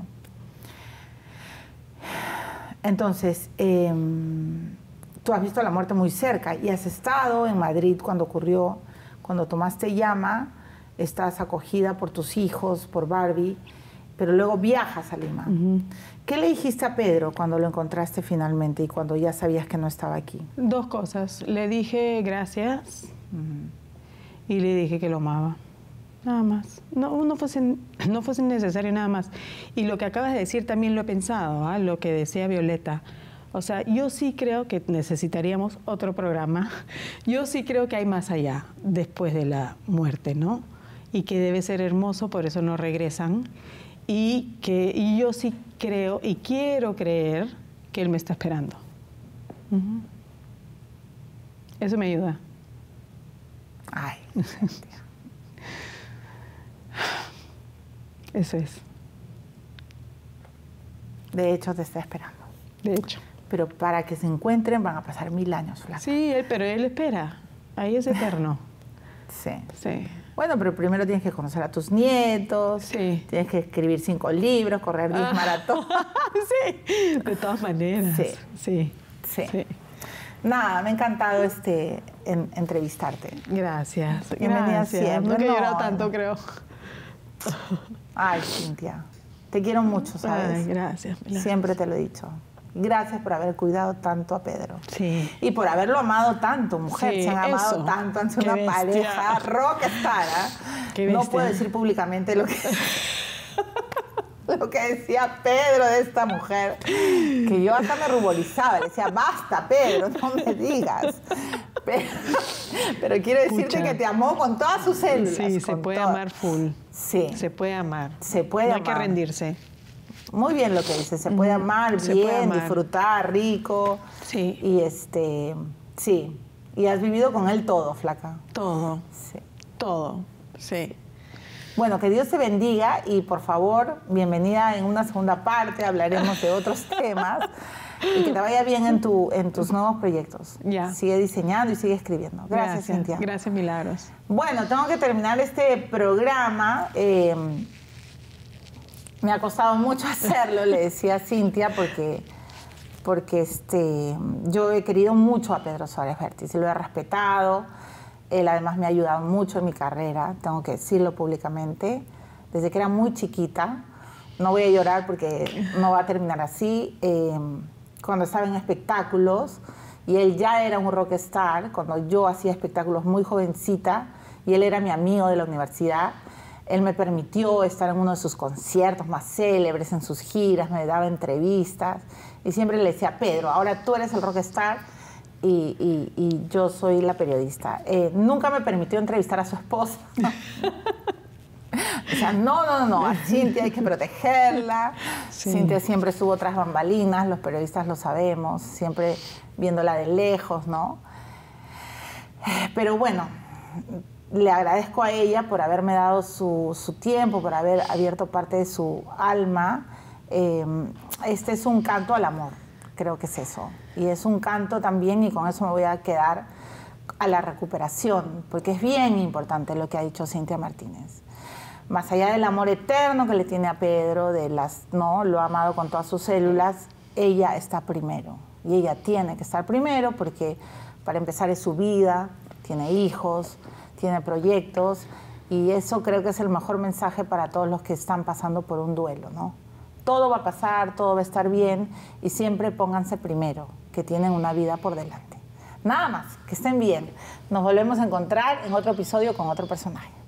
Entonces, eh, tú has visto la muerte muy cerca y has estado en Madrid cuando ocurrió, cuando Tomás te llama, estás acogida por tus hijos, por Barbie, pero luego viajas a Lima. Ujú. ¿Qué le dijiste a Pedro cuando lo encontraste finalmente y cuando ya sabías que no estaba aquí? Dos cosas. Le dije gracias y le dije que lo amaba. Nada más. No, no, fuese, no fuese necesario nada más. Y lo que acabas de decir también lo he pensado, ¿ah? Lo que decía Violeta. O sea, yo sí creo que necesitaríamos otro programa. Yo sí creo que hay más allá después de la muerte, ¿no? Y que debe ser hermoso, por eso no regresan. Y que y yo sí creo y quiero creer que él me está esperando. Ujú. Eso me ayuda. Ay, Eso es, de hecho te está esperando. de hecho. Pero para que se encuentren van a pasar mil años, flaca. Sí, él, pero él espera. Ahí es eterno. Sí. Sí. Bueno, pero primero tienes que conocer a tus nietos, Sí. tienes que escribir cinco libros, correr diez Ah. maratones. Sí, de todas maneras. Sí. Sí. Sí. Sí. Nada, me ha encantado este, en- entrevistarte. Gracias. Bienvenida Gracias. siempre. Nunca he No, llorado tanto, no. creo. Ay, Cintia, te Te quiero mucho, ¿sabes? Ay, gracias. Milagros. Siempre te lo he dicho. Gracias por haber cuidado tanto a Pedro. Sí. Y por haberlo amado tanto, mujer. Sí, se han amado eso. tanto, han sido Qué una bestia. pareja rockstar. Qué No bestia. puedo decir públicamente lo que, lo que decía Pedro de esta mujer, que yo hasta me ruborizaba. Le decía, basta, Pedro, no me digas. Pero, pero quiero decirte Pucha. que te amó con todas sus células. Sí, se con puede todo. amar full. Sí. Se puede amar. Se puede no amar. hay que rendirse. Muy bien lo que dice, se puede amar Se bien, puede amar. disfrutar, rico. Sí. Y este, sí. Y has vivido con él todo, flaca. Todo. Sí. Todo. Sí. Bueno, que Dios te bendiga y por favor, bienvenida en una segunda parte, hablaremos de otros temas y que te vaya bien en, tu, en tus nuevos proyectos. Ya. Sigue diseñando y sigue escribiendo. Gracias, Gracias, Cintia. Gracias, Milagros. Bueno, tengo que terminar este programa. Eh, me ha costado mucho hacerlo, le decía a Cintia, porque, porque este, yo he querido mucho a Pedro Suárez Vértiz y lo he respetado. Él además me ha ayudado mucho en mi carrera, tengo que decirlo públicamente, desde que era muy chiquita. No voy a llorar porque no va a terminar así. Eh, cuando estaba en espectáculos, y él ya era un rockstar, cuando yo hacía espectáculos muy jovencita, y él era mi amigo de la universidad, él me permitió estar en uno de sus conciertos más célebres, en sus giras, me daba entrevistas, y siempre le decía, Pedro, ahora tú eres el rockstar, Y, y, y yo soy la periodista. Eh, nunca me permitió entrevistar a su esposa. O sea, no, no, no, no, a Cintia hay que protegerla. Sí. Cintia siempre estuvo tras bambalinas, los periodistas lo sabemos, siempre viéndola de lejos, ¿no? Pero bueno, le agradezco a ella por haberme dado su, su tiempo, por haber abierto parte de su alma. Eh, este es un canto al amor. Creo que es eso. Y es un canto también, y con eso me voy a quedar, a la recuperación, porque es bien importante lo que ha dicho Cintia Martínez. Más allá del amor eterno que le tiene a Pedro, de las, no, lo ha amado con todas sus células, ella está primero. Y ella tiene que estar primero porque, para empezar, es su vida, tiene hijos, tiene proyectos, y eso creo que es el mejor mensaje para todos los que están pasando por un duelo, ¿no? Todo va a pasar, todo va a estar bien y siempre pónganse primero, que tienen una vida por delante. Nada más, que estén bien. Nos volvemos a encontrar en otro episodio con otro personaje.